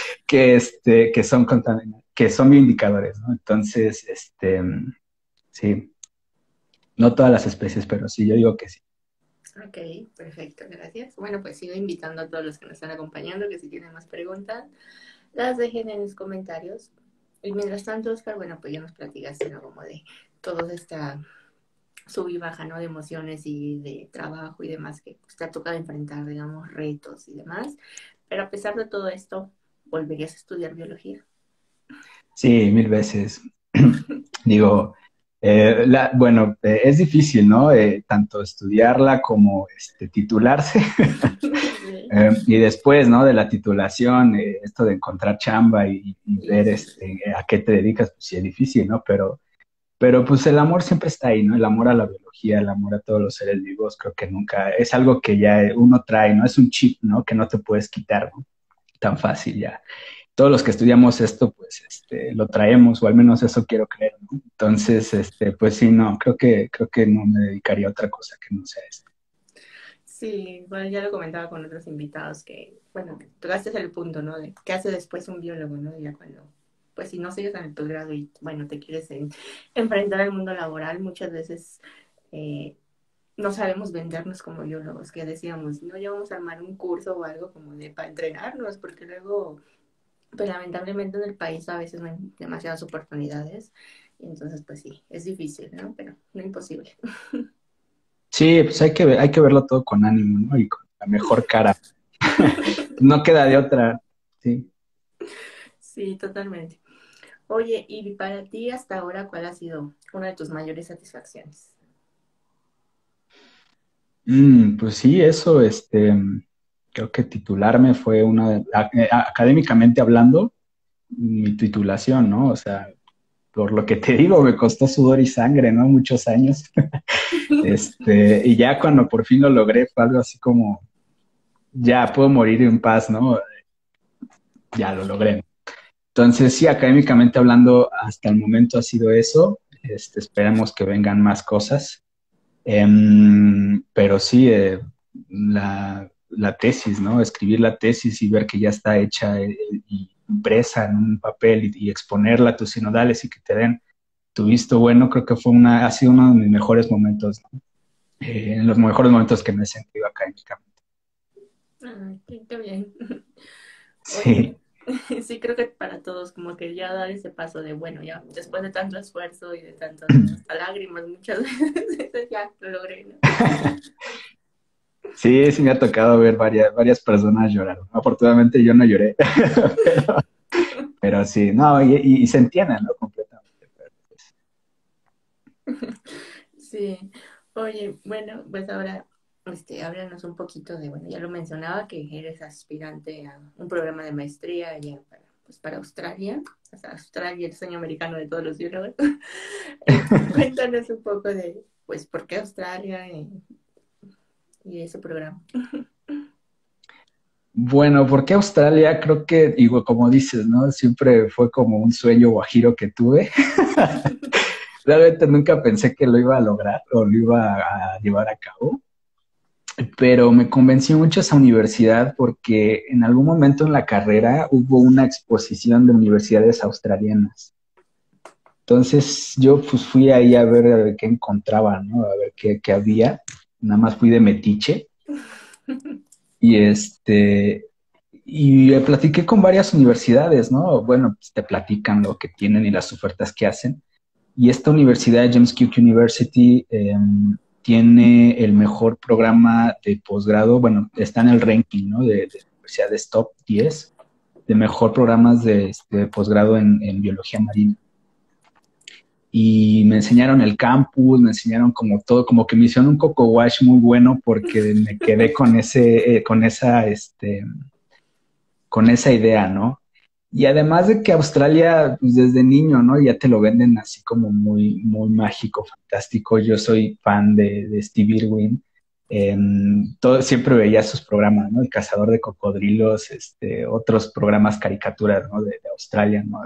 que son bioindicadores, ¿no? Entonces, sí, no todas las especies, pero sí, yo digo que sí. Ok, perfecto, gracias. Bueno, pues sigo invitando a todos los que nos están acompañando, que si tienen más preguntas, las dejen en los comentarios. Y mientras tanto, Oscar, bueno, pues ya nos platicaste, ¿no? Como de toda esta sub y baja, ¿no? De emociones y de trabajo y demás que pues, te ha tocado enfrentar, digamos, retos y demás. Pero a pesar de todo esto, ¿volverías a estudiar biología? Sí, mil veces. Digo, bueno, es difícil, ¿no? Tanto estudiarla como titularse. Sí. Y después, ¿no? De la titulación, esto de encontrar chamba y ver Y a qué te dedicas, pues sí es difícil, ¿no? Pero pues el amor siempre está ahí, ¿no? El amor a la biología, el amor a todos los seres vivos, creo que nunca, es algo que ya uno trae, ¿no? Es un chip, ¿no? Que no te puedes quitar, ¿no? Tan fácil ya. Todos los que estudiamos esto, pues, lo traemos, o al menos eso quiero creer, ¿no? Entonces, pues sí, no, creo que no me dedicaría a otra cosa que no sea esto. sí, bueno, ya lo comentaba con otros invitados que, bueno, tocaste el punto, ¿no? De qué hace después un biólogo, ¿no? Ya cuando, pues si no sigues en el posgrado y, bueno, te quieres enfrentar al mundo laboral, muchas veces eh, no sabemos vendernos como biólogos, que decíamos, no, ya vamos a armar un curso o algo como de para entrenarnos, porque luego, pues lamentablemente en el país a veces no hay demasiadas oportunidades, y entonces, pues sí, es difícil, ¿no? Pero no imposible. Sí, pues hay que verlo todo con ánimo, ¿no? Y con la mejor cara. No queda de otra, sí. Sí, totalmente. Oye, y para ti hasta ahora, ¿cuál ha sido una de tus mayores satisfacciones? Pues sí, eso, creo que titularme fue académicamente hablando, mi titulación, ¿no? O sea, por lo que te digo, me costó sudor y sangre, ¿no? Muchos años. Y ya cuando por fin lo logré fue algo así como, ya puedo morir en paz, ¿no? Ya lo logré. Entonces, sí, académicamente hablando, hasta el momento ha sido eso. Esperemos que vengan más cosas. Pero sí, la tesis, ¿no? Escribir la tesis y ver que ya está hecha y impresa en un papel y exponerla a tus sinodales y que te den tu visto bueno, creo que ha sido uno de mis mejores momentos, ¿no? En los mejores momentos que me he sentido académicamente. Ay, qué bien. Oye, Sí, sí creo que para todos como que ya dar ese paso de, bueno, ya después de tanto esfuerzo y de tantas, ¿no? Hasta lágrimas muchas veces, ya lo logré, ¿no? sí, sí me ha tocado ver varias personas llorar. Afortunadamente yo no lloré, pero sí, no, y se entiende, ¿no? Completamente. Sí. Oye, bueno, pues ahora, háblanos un poquito de, bueno, ya lo mencionaba que eres aspirante a un programa de maestría ya para, pues para Australia, o sea, Australia, el sueño americano de todos los biólogos. Cuéntanos un poco de, pues, por qué Australia y ese programa. Bueno, ¿por qué Australia? Creo que, digo, como dices, ¿no? Siempre fue como un sueño guajiro que tuve. Realmente nunca pensé que lo iba a lograr o lo iba a llevar a cabo, pero me convenció mucho esa universidad porque en algún momento en la carrera hubo una exposición de universidades australianas. Entonces yo pues fui ahí a ver qué encontraba, ¿no? A ver qué había. Nada más fui de metiche y y platiqué con varias universidades, ¿no? Bueno, pues te platican lo que tienen y las ofertas que hacen. Y esta universidad, James Cook University, tiene el mejor programa de posgrado, bueno, está en el ranking, ¿no? De universidades top 10 de mejor programas de posgrado en biología marina. Y me enseñaron el campus, me enseñaron como todo, como que me hicieron un coco wash muy bueno porque me quedé con con esa idea, ¿no? Y además de que Australia, pues desde niño, ¿no? Ya te lo venden así como muy mágico, fantástico. Yo soy fan de Steve Irwin. Siempre veía sus programas, ¿no? El cazador de cocodrilos, otros programas caricaturas, ¿no? De Australia, ¿no?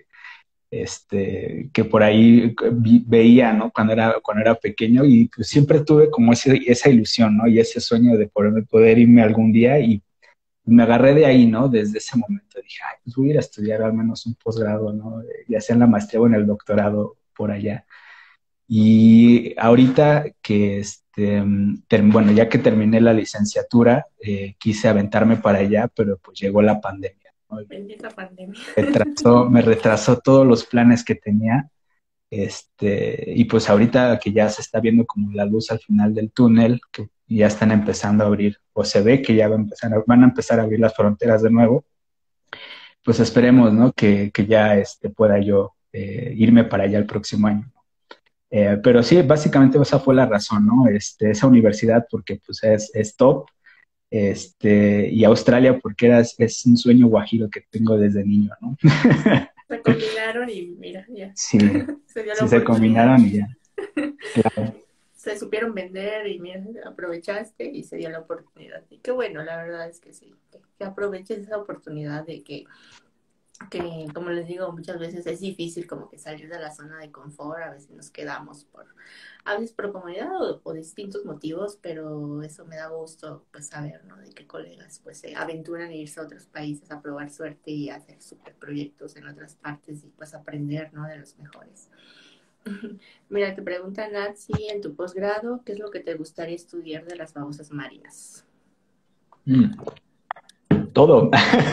Que por ahí veía, ¿no? Cuando era pequeño y pues siempre tuve como esa ilusión, ¿no? Y ese sueño de poder irme algún día y me agarré de ahí, ¿no? Desde ese momento dije, ay, pues voy a ir a estudiar al menos un posgrado, ¿no? Ya sea en la maestría o en el doctorado por allá. Y ahorita que, bueno, ya que terminé la licenciatura, quise aventarme para allá, pero pues llegó la pandemia, ¿no? Bendita pandemia. Me retrasó todos los planes que tenía. Y pues ahorita que ya se está viendo como la luz al final del túnel, que ya están empezando a abrir, o se ve que ya van a empezar a abrir las fronteras de nuevo, pues esperemos, ¿no? Que ya pueda yo irme para allá el próximo año. Pero sí, básicamente esa fue la razón, ¿no? Esa universidad porque pues es top, y Australia porque es un sueño guajiro que tengo desde niño, ¿no? Se combinaron y mira, ya. Sí, Se dio la sí se oportunidad. combinaron y ya, claro. Se supieron vender y mira, aprovechaste y se dio la oportunidad. Y qué bueno, la verdad es que sí, que aproveches esa oportunidad de que, como les digo, muchas veces es difícil como que salir de la zona de confort, a veces nos quedamos a veces por comodidad o distintos motivos, pero eso me da gusto pues saber, ¿no? De que colegas pues se aventuran a irse a otros países a probar suerte y a hacer super proyectos en otras partes y pues aprender, ¿no? De los mejores. Mira, te pregunta Nancy en tu posgrado, ¿qué es lo que te gustaría estudiar de las babosas marinas? Todo.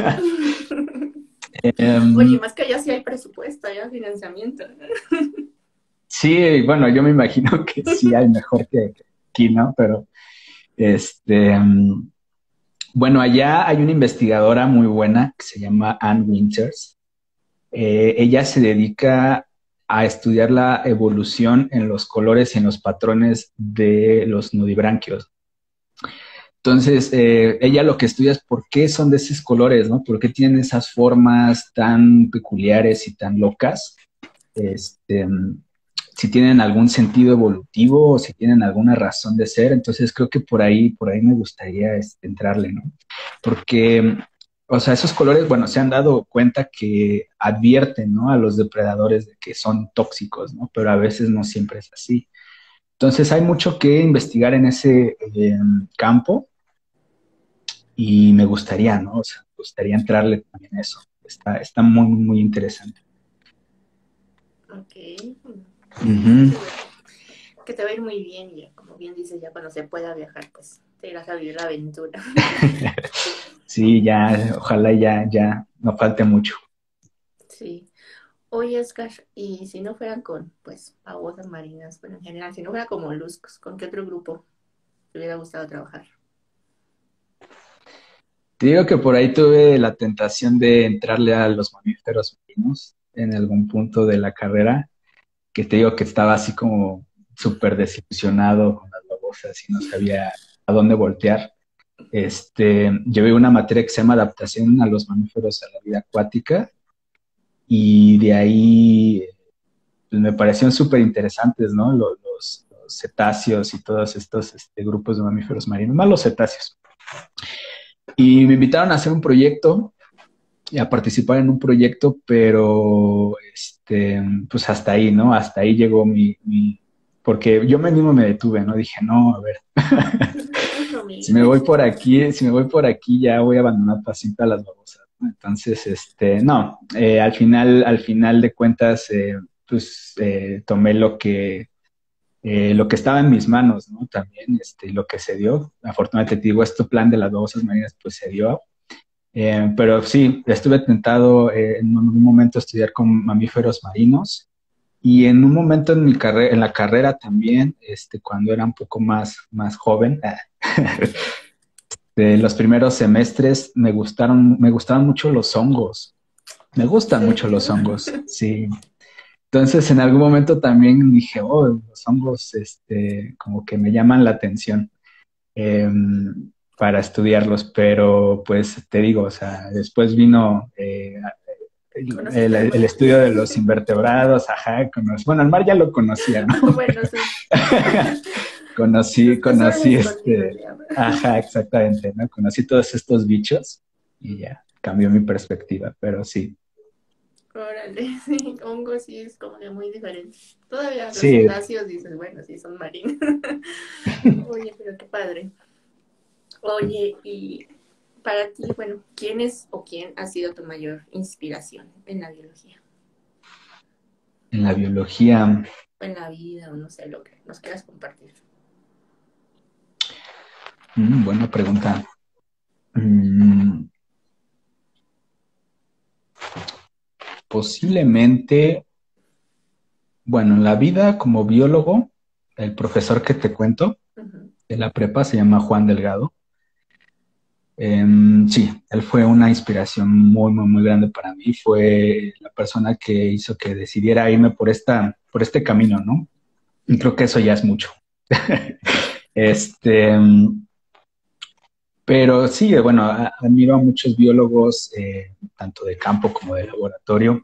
Oye, más que allá sí hay presupuesto, hay financiamiento. Sí, bueno, yo me imagino que sí hay mejor que aquí, ¿no? Pero, este, um, bueno, allá hay una investigadora muy buena que se llama Ann Winters. Ella se dedica a estudiar la evolución en los colores y en los patrones de los nudibranquios. Entonces, ella lo que estudia es por qué son de esos colores, ¿no? ¿Por qué tienen esas formas tan peculiares y tan locas? Este, si tienen algún sentido evolutivo o si tienen alguna razón de ser. Entonces, creo que por ahí me gustaría entrarle, ¿no? Porque, o sea, esos colores, bueno, se han dado cuenta que advierten, ¿no? A los depredadores de que son tóxicos, ¿no? Pero a veces no siempre es así. Entonces, hay mucho que investigar en ese campo y me gustaría, ¿no? O sea, me gustaría entrarle también a eso. Está muy, muy interesante. Ok. Ujú. Que te va a ir muy bien y como bien dices, ya cuando se pueda viajar, pues te irás a vivir la aventura. Sí, ya, ojalá ya no falte mucho. Sí. Oye, Oscar, y si no fueran con, pues, babosas marinas, bueno, en general, si no fuera como moluscos, ¿con qué otro grupo te hubiera gustado trabajar? Te digo que por ahí tuve la tentación de entrarle a los mamíferos marinos en algún punto de la carrera, que te digo que estaba así como súper desilusionado con las babosas y no sabía a dónde voltear. Llevé una materia que se llama adaptación a los mamíferos a la vida acuática y de ahí pues, me parecieron súper interesantes, ¿no? Los cetáceos y todos estos grupos de mamíferos marinos, más los cetáceos. Y me invitaron a hacer un proyecto y a participar en un proyecto, pero pues hasta ahí, ¿no? Hasta ahí llegó porque yo mismo me detuve, ¿no? Dije, no, a ver, No, mi... si me voy por aquí ya voy a abandonar pasito a las babosas, ¿no? Entonces, no, al final de cuentas, pues tomé lo que estaba en mis manos, ¿no? También, lo que se dio. Afortunadamente, te digo, este plan de las babosas marinas, pues se dio. Pero sí, estuve tentado en un momento a estudiar con mamíferos marinos y en un momento en mi carrera, en la carrera también, cuando era un poco más joven, de los primeros semestres me gustaron mucho los hongos. Me ¿En gustan mucho serio? los hongos, sí. Entonces, en algún momento también dije, oh, los hongos, como que me llaman la atención para estudiarlos, pero pues te digo, o sea, después vino ¿Conociste el el mar? estudio de los invertebrados, ajá, bueno, el mar ya lo conocía, ¿no? Bueno, sí. Los conocí tesoros escondidos, ya. ajá, exactamente, ¿no? Conocí todos estos bichos y ya, cambió mi perspectiva, pero sí, Órale, sí, hongos sí es como que muy diferente. Todavía los sí, cetáceos dices, bueno, sí son marinos. Oye, pero qué padre. Oye, y para ti, bueno, ¿quién es o quién ha sido tu mayor inspiración en la biología? en la biología, O en la vida, o no sé, lo que nos quieras compartir. buena pregunta. Mm, posiblemente, bueno, en la vida como biólogo, el profesor que te cuento Ujú. de la prepa se llama Juan Delgado. Sí, él fue una inspiración muy, muy, muy grande para mí. Fue la persona que hizo que decidiera irme por este camino, ¿no? Y creo que eso ya es mucho. Este, pero sí, bueno, admiro a muchos biólogos, tanto de campo como de laboratorio.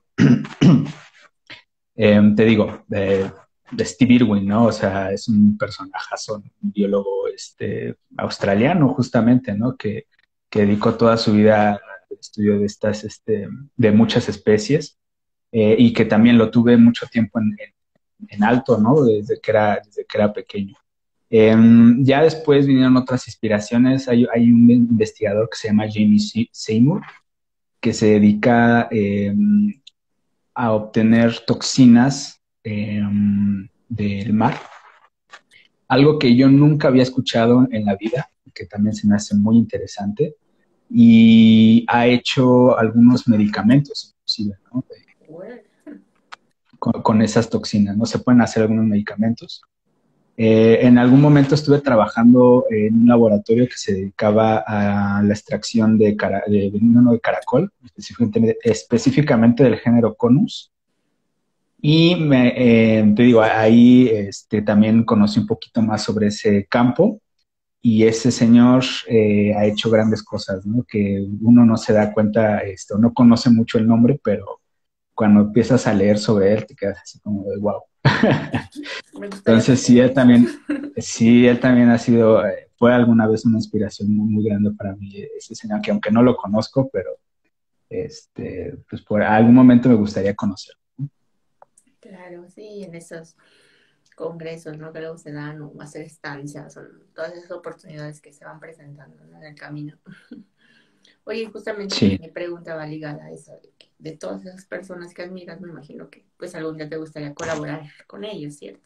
Te digo, de Steve Irwin, ¿no? O sea, es un personajazo, un biólogo australiano, justamente, ¿no? Que dedicó toda su vida al estudio de de muchas especies, y que también lo tuve mucho tiempo en alto, ¿no? Desde que era pequeño. Ya después vinieron otras inspiraciones. Hay un investigador que se llama Jamie Seymour, que se dedica a obtener toxinas del mar, algo que yo nunca había escuchado en la vida, que también se me hace muy interesante, y ha hecho algunos medicamentos, inclusive, ¿no? Bueno, Con esas toxinas, ¿no? Se pueden hacer algunos medicamentos. En algún momento estuve trabajando en un laboratorio que se dedicaba a la extracción de veneno de caracol, específicamente del género Conus. Y te digo, ahí también conocí un poquito más sobre ese campo y ese señor ha hecho grandes cosas, ¿no? Que uno no se da cuenta, no conoce mucho el nombre, pero cuando empiezas a leer sobre él te quedas así como de wow. me gustaría Entonces aprender de eso. sí, él también ha sido, fue alguna vez una inspiración muy, muy grande para mí, ese señor, que aunque no lo conozco, pero pues por algún momento me gustaría conocerlo. Claro, sí, en esos congresos, ¿no? Que luego se dan o hacer estancias o todas esas oportunidades que se van presentando, ¿no? En el camino. Oye, justamente Sí. mi pregunta va ligada a eso, de todas esas personas que admiras, me imagino que pues algún día te gustaría colaborar con ellos, ¿cierto?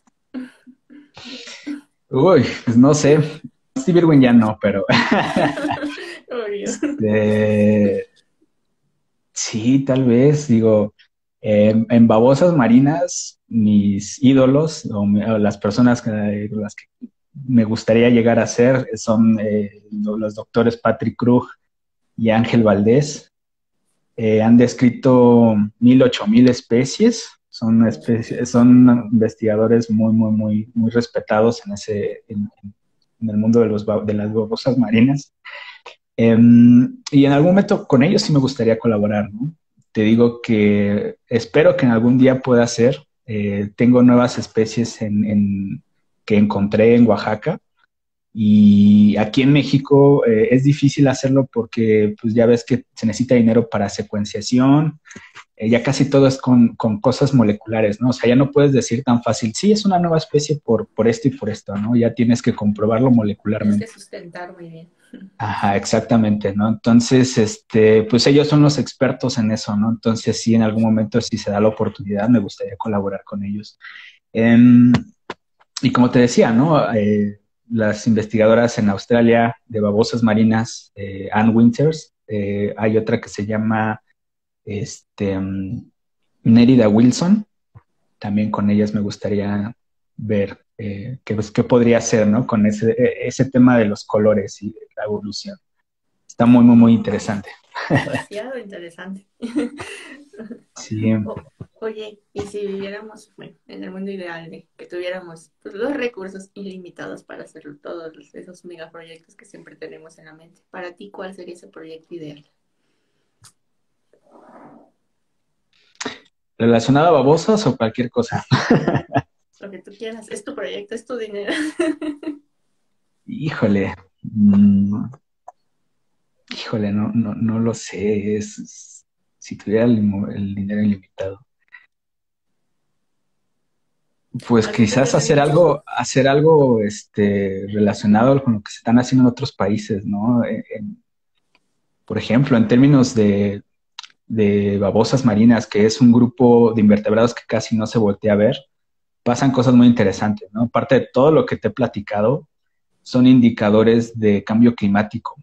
Uy, pues no sé. Steve Irwin ya no, pero Obvio. este, sí, tal vez, digo, en babosas marinas, mis ídolos o las personas las que me gustaría llegar a ser son los doctores Patrick Krug y Ángel Valdés. Han descrito 1000, 8000 especies. Son investigadores muy, muy, muy, muy respetados en el mundo de de las babosas marinas. Y en algún momento con ellos sí me gustaría colaborar, ¿no? Te digo que espero que en algún día pueda ser. Tengo nuevas especies que encontré en Oaxaca y aquí en México es difícil hacerlo porque pues ya ves que se necesita dinero para secuenciación. Ya casi todo es con cosas moleculares, ¿no? O sea, ya no puedes decir tan fácil, sí, es una nueva especie por esto y por esto, ¿no? Ya tienes que comprobarlo Tienes que molecularmente. sustentar muy bien. Ajá, exactamente, ¿no? Entonces, pues ellos son los expertos en eso, ¿no? Entonces, sí, en algún momento, si se da la oportunidad, me gustaría colaborar con ellos. Em, y como te decía, ¿no? Las investigadoras en Australia de babosas marinas, Ann Winters, hay otra que se llama este, mm, Nerida Wilson, también con ellas me gustaría ver qué podría hacer, ¿no? Con ese tema de los colores y de la evolución. Está muy, muy, muy interesante. Demasiado interesante. Sí. Oye, y si viviéramos, bueno, en el mundo ideal de que tuviéramos pues, los recursos ilimitados para hacer todos esos megaproyectos que siempre tenemos en la mente, para ti, ¿cuál sería ese proyecto ideal? ¿Relacionado a babosas o cualquier cosa? Lo que tú quieras, es tu proyecto, es tu dinero. Híjole, mm, híjole, no lo sé. Si tuviera el dinero ilimitado. Pues ¿Algún quizás proyecto en mente? hacer algo relacionado con lo que se están haciendo en otros países, ¿no? Por ejemplo, en términos de babosas marinas, que es un grupo de invertebrados que casi no se voltea a ver, pasan cosas muy interesantes, ¿no? Aparte de todo lo que te he platicado, son indicadores de cambio climático.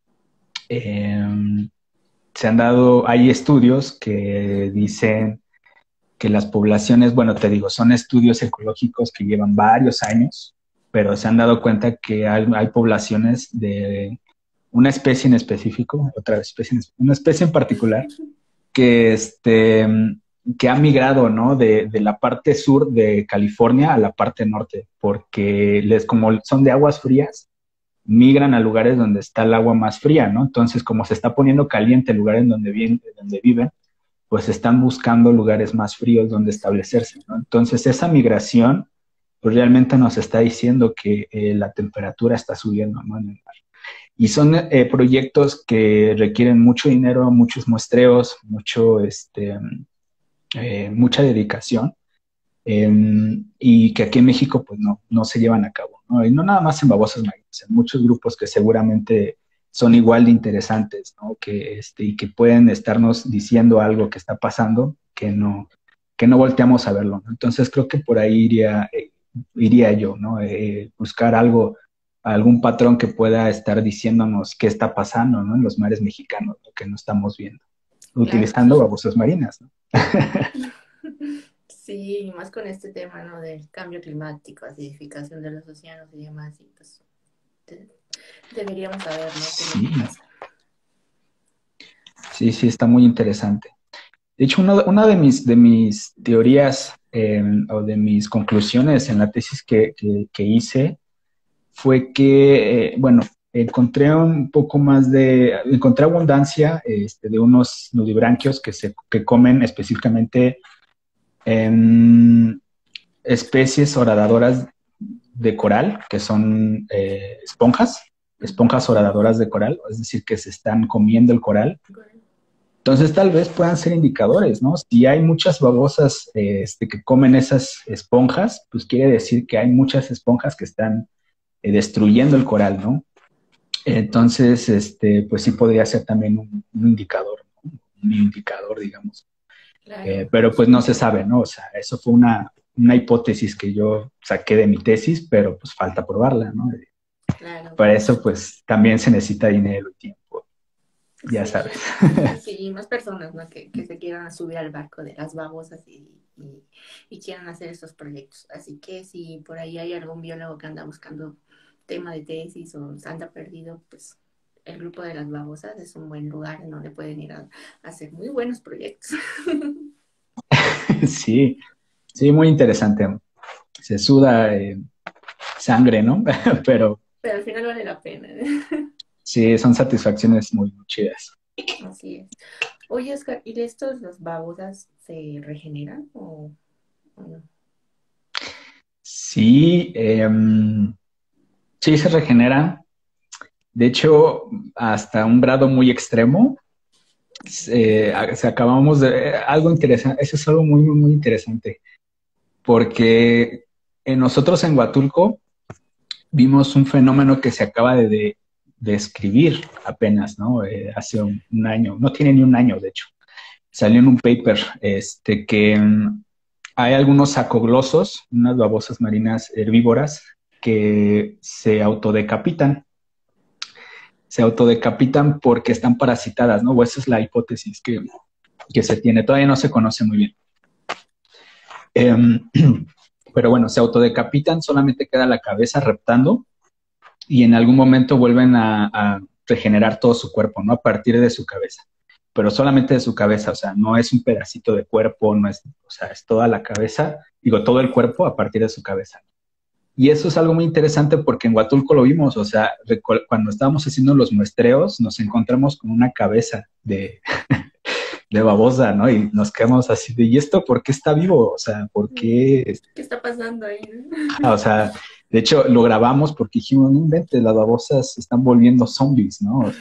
Eh, hay estudios que dicen que las poblaciones, bueno, te digo, son estudios ecológicos que llevan varios años, pero se han dado cuenta que hay poblaciones de una especie en específico, una especie en particular, que, que ha migrado, ¿no? De la parte sur de California a la parte norte, porque como son de aguas frías, migran a lugares donde está el agua más fría, ¿no? Entonces, como se está poniendo caliente el lugar en donde viven, pues están buscando lugares más fríos donde establecerse, ¿no? Entonces, esa migración, pues realmente nos está diciendo que la temperatura está subiendo, ¿no? En el mar. Y son proyectos que requieren mucho dinero, muchos muestreos, mucha dedicación, y que aquí en México pues no se llevan a cabo, ¿no? Y no nada más en babosas marinas, en muchos grupos que seguramente son igual de interesantes, ¿no? Y que pueden estarnos diciendo algo que está pasando que no volteamos a verlo, ¿no? Entonces creo que por ahí iría yo, ¿no? Buscar algún patrón que pueda estar diciéndonos qué está pasando, ¿no? En los mares mexicanos, lo que no estamos viendo, Claro, utilizando sí. babosas marinas, ¿no? Sí, más con este tema, ¿no? Del cambio climático, acidificación de los océanos y demás, y pues de- deberíamos saber, ¿no? ¿Qué es lo Sí, que pasa? sí, está muy interesante. De hecho, una de mis teorías o de mis conclusiones en la tesis que hice fue que, bueno, encontré abundancia de unos nudibranquios que comen específicamente en especies horadadoras de coral, que son esponjas horadadoras de coral, es decir, que se están comiendo el coral. Entonces, tal vez puedan ser indicadores, ¿no? Si hay muchas babosas que comen esas esponjas, pues quiere decir que hay muchas esponjas que están destruyendo el coral, ¿no? Entonces, pues sí podría ser también un indicador, digamos. Claro, Pero pues no se sabe, ¿no? O sea, eso fue una hipótesis que yo saqué de mi tesis, pero pues falta probarla, ¿no? claro. Para eso, pues también se necesita dinero y tiempo, ya sabes. Sí, sí, más personas, ¿no? Que se quieran subir al barco de las babosas y quieran hacer estos proyectos. Así que si por ahí hay algún biólogo que anda buscando tema de tesis o se anda perdido, pues el grupo de las babosas es un buen lugar en donde pueden ir a hacer muy buenos proyectos. Sí, sí, muy interesante. Se suda sangre, ¿no? Pero Pero al final vale la pena. sí, son satisfacciones muy chidas. Así es. Oye, Oscar, ¿y de estos las babosas se regeneran o no? Sí, sí se regeneran. De hecho, hasta un grado muy extremo. Se acabamos de algo interesante. Eso es algo muy interesante. Porque nosotros en Huatulco vimos un fenómeno que se acaba de describir apenas, ¿no? Hace un año. No tiene ni un año, de hecho. Salió en un paper que hay algunos sacoglosos, unas babosas marinas herbívoras, que se autodecapitan porque están parasitadas, ¿no? O esa es la hipótesis que se tiene. Todavía no se conoce muy bien. Eh, pero bueno, se autodecapitan, solamente queda la cabeza reptando y en algún momento vuelven a regenerar todo su cuerpo, ¿no? A partir de su cabeza, pero solamente de su cabeza, o sea, no es un pedacito de cuerpo, no es, o sea, es toda la cabeza, digo, todo el cuerpo a partir de su cabeza. Y eso es algo muy interesante porque en Huatulco lo vimos, o sea, cuando estábamos haciendo los muestreos, nos encontramos con una cabeza de babosa, ¿no? Y nos quedamos así de, ¿y esto por qué está vivo? O sea, ¿por qué? ¿Qué está pasando ahí? O sea, De hecho, lo grabamos porque dijimos, no inventes, las babosas se están volviendo zombies, ¿no? O sea,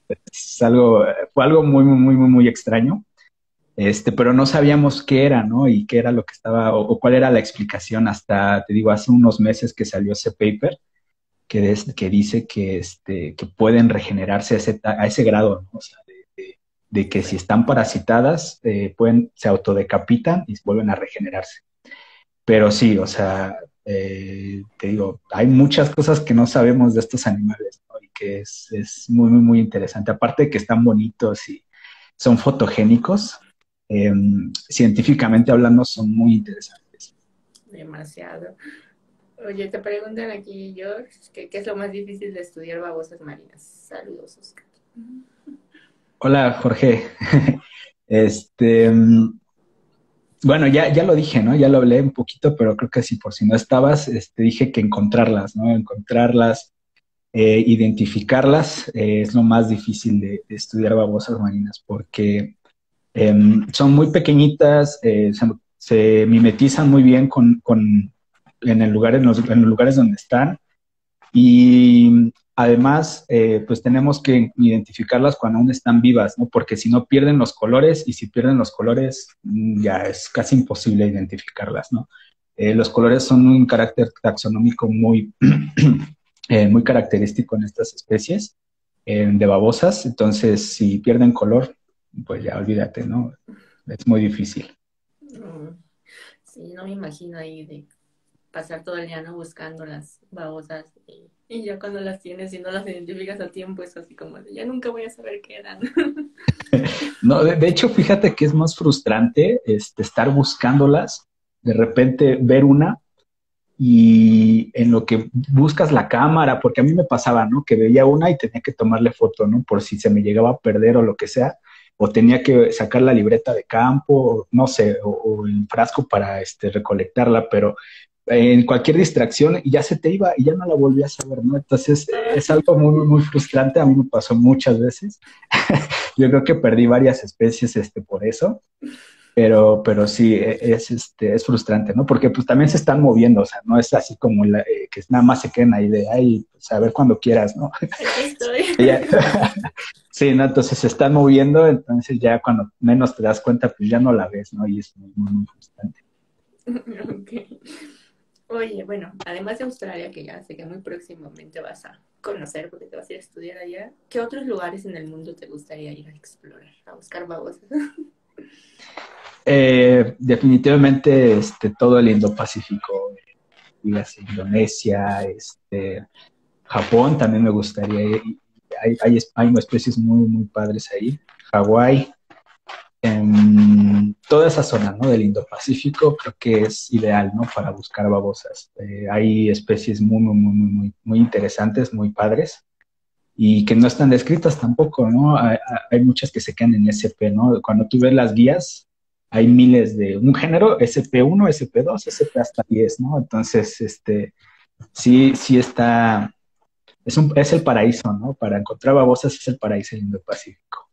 fue algo muy, muy, muy, muy, muy extraño. Pero no sabíamos qué era, ¿no? Y qué era lo que estaba, o cuál era la explicación hasta, te digo, hace unos meses que salió ese paper que dice que pueden regenerarse a ese grado, ¿no? O sea, de que si están parasitadas, se autodecapitan y vuelven a regenerarse. Pero sí, o sea, te digo, hay muchas cosas que no sabemos de estos animales, ¿no? Y que es muy, muy, muy interesante. Aparte de que están bonitos y son fotogénicos, científicamente hablando, son muy interesantes. Demasiado. Oye, te preguntan aquí, George, ¿qué es lo más difícil de estudiar babosas marinas? Saludos, Oscar. Hola, Jorge. Este, mm, bueno, ya lo dije, ¿no? Ya lo hablé un poquito, pero creo que sí, por si no estabas, dije que encontrarlas, ¿no? Encontrarlas, identificarlas, es lo más difícil de estudiar babosas marinas, porque son muy pequeñitas, se mimetizan muy bien en el lugar, en los lugares donde están. Y además, pues tenemos que identificarlas cuando aún están vivas, ¿no? Porque si no pierden los colores, y si pierden los colores, ya es casi imposible identificarlas, ¿no? Los colores son un carácter taxonómico muy, muy característico en estas especies de babosas. Entonces, si pierden color, pues ya olvídate, ¿no? Es muy difícil. Mm, sí, no me imagino ahí de pasar todo el día no buscando las babosas y ya cuando las tienes y no las identificas a tiempo es así como de, ya nunca voy a saber qué eran. No, de hecho, fíjate que es más frustrante estar buscándolas, de repente ver una y en lo que buscas la cámara, porque a mí me pasaba, ¿no? Que veía una y tenía que tomarle foto, ¿no? Por si se me llegaba a perder o lo que sea, o tenía que sacar la libreta de campo, o no sé, o el frasco para recolectarla, pero en cualquier distracción y ya se te iba y ya no la volvías a ver, ¿no? Entonces es algo muy, muy, muy frustrante, a mí me pasó muchas veces. Yo creo que perdí varias especies por eso, pero sí, es frustrante, ¿no? Porque pues también se están moviendo, o sea, no es así como que nada más se queden ahí de, ay, pues a ver cuando quieras, ¿no? Aquí estoy. Ya- sí, ¿no? Entonces se están moviendo, entonces ya cuando menos te das cuenta, pues ya no la ves, ¿no? Y es muy, muy, muy frustrante. Ok. Oye, bueno, además de Australia, que ya sé que muy próximamente vas a conocer porque te vas a ir a estudiar allá, ¿qué otros lugares en el mundo te gustaría ir a explorar, a buscar babosas? Definitivamente todo el Indo-Pacífico, digas, Indonesia, Japón también me gustaría ir. Hay especies muy, muy padres ahí. Hawái, toda esa zona, ¿no? Del Indo-Pacífico creo que es ideal, ¿no? Para buscar babosas. Hay especies muy, muy, muy, muy, muy, muy interesantes, muy padres y que no están descritas tampoco, ¿no? Hay muchas que se quedan en SP, ¿no? Cuando tú ves las guías, hay miles de un género, SP1, SP2, SP hasta 10, ¿no? Entonces, sí, sí está, es el paraíso, ¿no? Para encontrar babosas es el paraíso del Indo-Pacífico.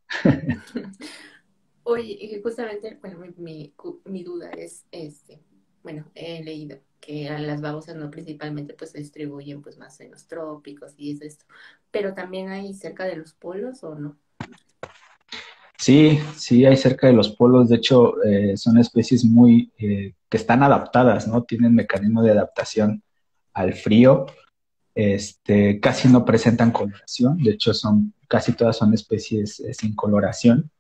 Oye, y justamente, bueno, mi duda es, bueno, he leído que a las babosas no principalmente pues se distribuyen pues más en los trópicos y es esto, pero también hay cerca de los polos o no. Sí, sí, hay cerca de los polos. De hecho, son especies que están adaptadas, ¿no? Tienen mecanismo de adaptación al frío. Casi no presentan coloración. De hecho, casi todas son especies sin coloración.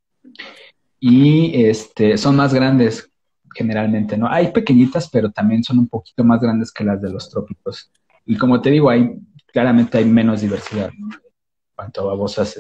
Y son más grandes generalmente, ¿no? Hay pequeñitas, pero también son un poquito más grandes que las de los trópicos. Y como te digo, claramente hay menos diversidad, ¿no? En cuanto a babosas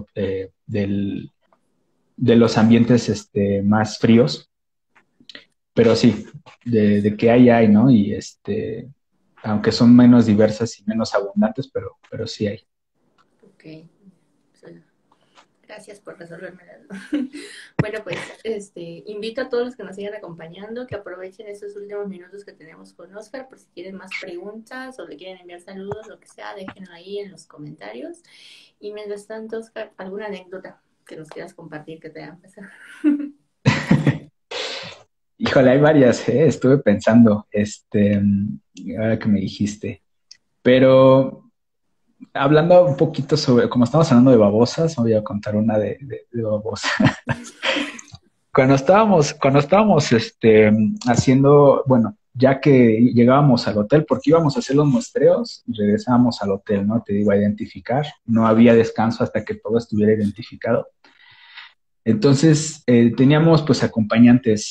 de los ambientes más fríos, pero sí, de que hay, ¿no? Y aunque son menos diversas y menos abundantes, pero sí hay. Ok, pues, gracias por resolverme la duda. Bueno, pues invito a todos los que nos sigan acompañando que aprovechen estos últimos minutos que tenemos con Oscar por si tienen más preguntas o le quieren enviar saludos, lo que sea, déjenlo ahí en los comentarios. Y mientras tanto, Oscar, ¿alguna anécdota que nos quieras compartir que te haya pasado? Híjole, hay varias, ¿eh? Estuve pensando, ahora que me dijiste. Pero hablando un poquito sobre, como estamos hablando de babosas, voy a contar una de babosa. Cuando estábamos haciendo, bueno, ya que llegábamos al hotel, porque íbamos a hacer los muestreos, regresábamos al hotel, ¿no? Te digo, a identificar. No había descanso hasta que todo estuviera identificado. Entonces, teníamos pues acompañantes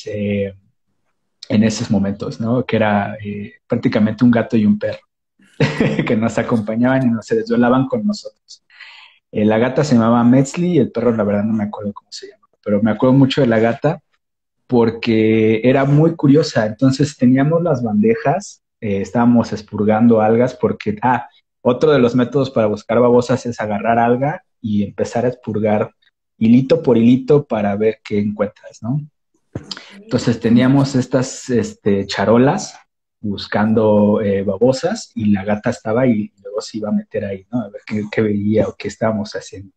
en esos momentos, ¿no? Que era prácticamente un gato y un perro que nos acompañaban y nos se desvelaban con nosotros. La gata se llamaba Metzli y el perro, la verdad, no me acuerdo cómo se llama, pero me acuerdo mucho de la gata porque era muy curiosa. Entonces teníamos las bandejas, estábamos expurgando algas porque, otro de los métodos para buscar babosas es agarrar alga y empezar a expurgar hilito por hilito para ver qué encuentras, ¿no? Ok. Entonces teníamos estas charolas buscando babosas y la gata estaba ahí y luego se iba a meter ahí, ¿no? A ver qué veía o qué estábamos haciendo.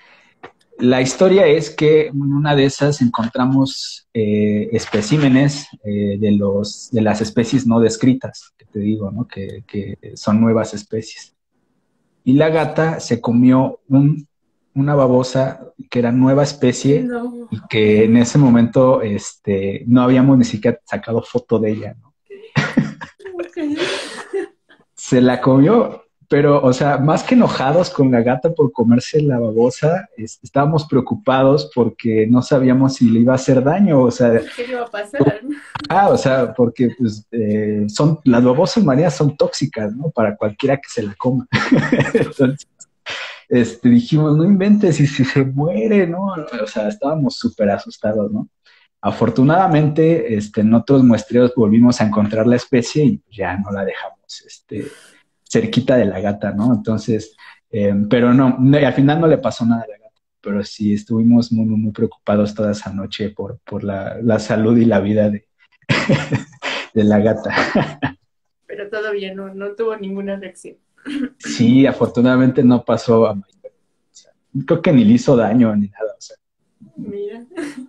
La historia es que en una de esas encontramos especímenes de las especies no descritas, que te digo, ¿no? Que son nuevas especies. Y la gata se comió una babosa que era nueva especie No. y que en ese momento no habíamos ni siquiera sacado foto de ella, ¿no? Ok. Se la comió, pero, o sea, más que enojados con la gata por comerse la babosa, estábamos preocupados porque no sabíamos si le iba a hacer daño, o sea, ¿Qué le va a pasar? o sea, porque pues, las babosas marinas son tóxicas, ¿no? Para cualquiera que se la coma. Entonces, dijimos, no inventes, y si se muere, ¿no? O sea, estábamos súper asustados, ¿no? Afortunadamente, en otros muestreos volvimos a encontrar la especie y ya no la dejamos, cerquita de la gata, ¿no? Entonces, pero no, al final no le pasó nada a la gata, pero sí estuvimos muy, muy, muy preocupados toda esa noche por la salud y la vida de la gata. Pero todo bien, no, no tuvo ninguna reacción. Sí, afortunadamente no pasó a mayor. O sea, creo que ni le hizo daño ni nada, o sea, Mira.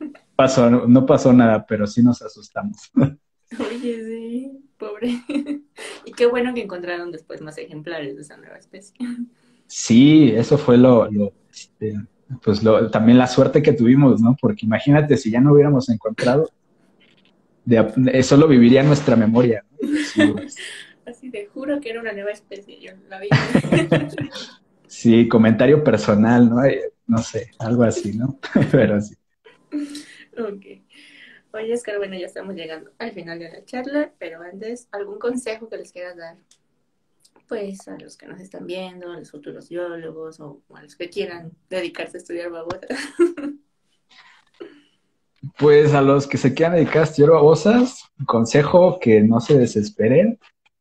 no pasó nada, pero sí nos asustamos. Oye, sí, pobre. Y qué bueno que encontraron después más ejemplares de esa nueva especie. Sí, eso fue pues también la suerte que tuvimos, ¿no? Porque imagínate si ya no hubiéramos encontrado, solo viviría en nuestra memoria, ¿no? Y decimos, Así de juro que era una nueva especie, yo la vi. sí, comentario personal, ¿no? No sé, algo así, ¿no? Pero sí. Ok. Oye, Oscar, bueno, ya estamos llegando al final de la charla, pero antes, ¿algún consejo que les quieras dar? Pues a los que nos están viendo, a los futuros biólogos o a los que quieran dedicarse a estudiar babotas. Pues a los que se quieran dedicar a estudiar babosas, consejo que no se desesperen.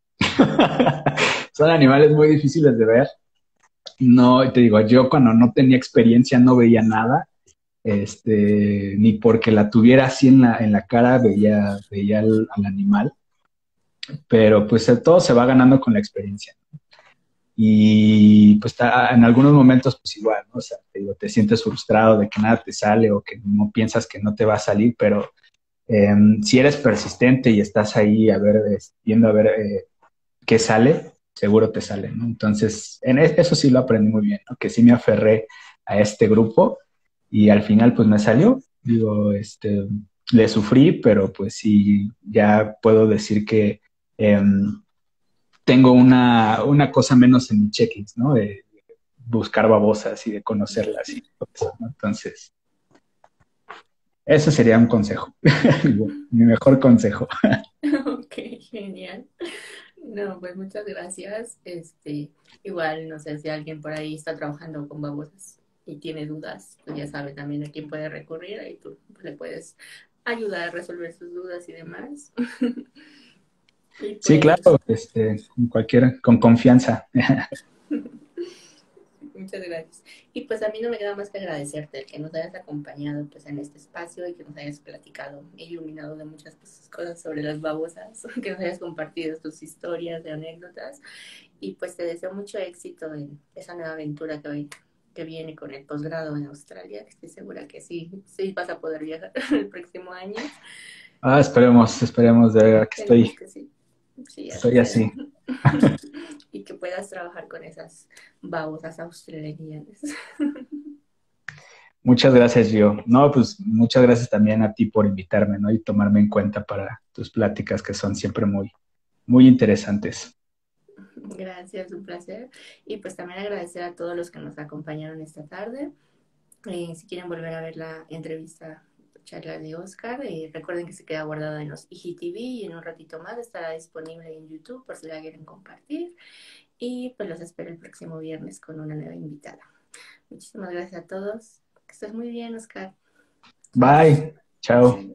Son animales muy difíciles de ver. No, te digo, yo cuando no tenía experiencia no veía nada, ni porque la tuviera así en la cara veía al animal, pero pues todo se va ganando con la experiencia. Y pues en algunos momentos pues igual, ¿no? O sea, te digo, te sientes frustrado de que nada te sale o que no piensas que no te va a salir, pero si eres persistente y estás ahí viendo a ver qué sale, seguro te sale, ¿no? Entonces, eso sí lo aprendí muy bien, ¿no? Que sí me aferré a este grupo y al final pues me salió. Digo, le sufrí, pero pues sí, ya puedo decir que tengo una cosa menos en mi checklist, ¿no? De buscar babosas y de conocerlas y todo eso, ¿no? Entonces, ese sería un consejo, mi mejor consejo. Ok, genial. No, pues muchas gracias. Igual, no sé si alguien por ahí está trabajando con babosas y tiene dudas, pues ya sabe también a quién puede recurrir, ahí tú pues, le puedes ayudar a resolver sus dudas y demás. Y Sí, pues, claro, con confianza. muchas gracias. Y pues a mí no me queda más que agradecerte el que nos hayas acompañado pues en este espacio y que nos hayas platicado e iluminado de muchas cosas sobre las babosas, que nos hayas compartido tus historias de anécdotas. Y pues te deseo mucho éxito en esa nueva aventura que viene con el posgrado en Australia. Estoy segura que sí, sí vas a poder viajar el próximo año. Esperemos, de verdad que Esperemos estoy que sí. Sí, así Soy sea. así. Y que puedas trabajar con esas babosas australianas. Muchas gracias, Gio. No, pues muchas gracias también a ti por invitarme, ¿no? Y tomarme en cuenta para tus pláticas que son siempre muy, muy interesantes. Gracias, un placer. Y pues también agradecer a todos los que nos acompañaron esta tarde. Si quieren volver a ver la entrevista, charla de Oscar, recuerden que se queda guardada en los IGTV y en un ratito más estará disponible en YouTube por si la quieren compartir. Y pues los espero el próximo viernes con una nueva invitada. Muchísimas gracias a todos. Que estés muy bien, Oscar. Bye. Chao.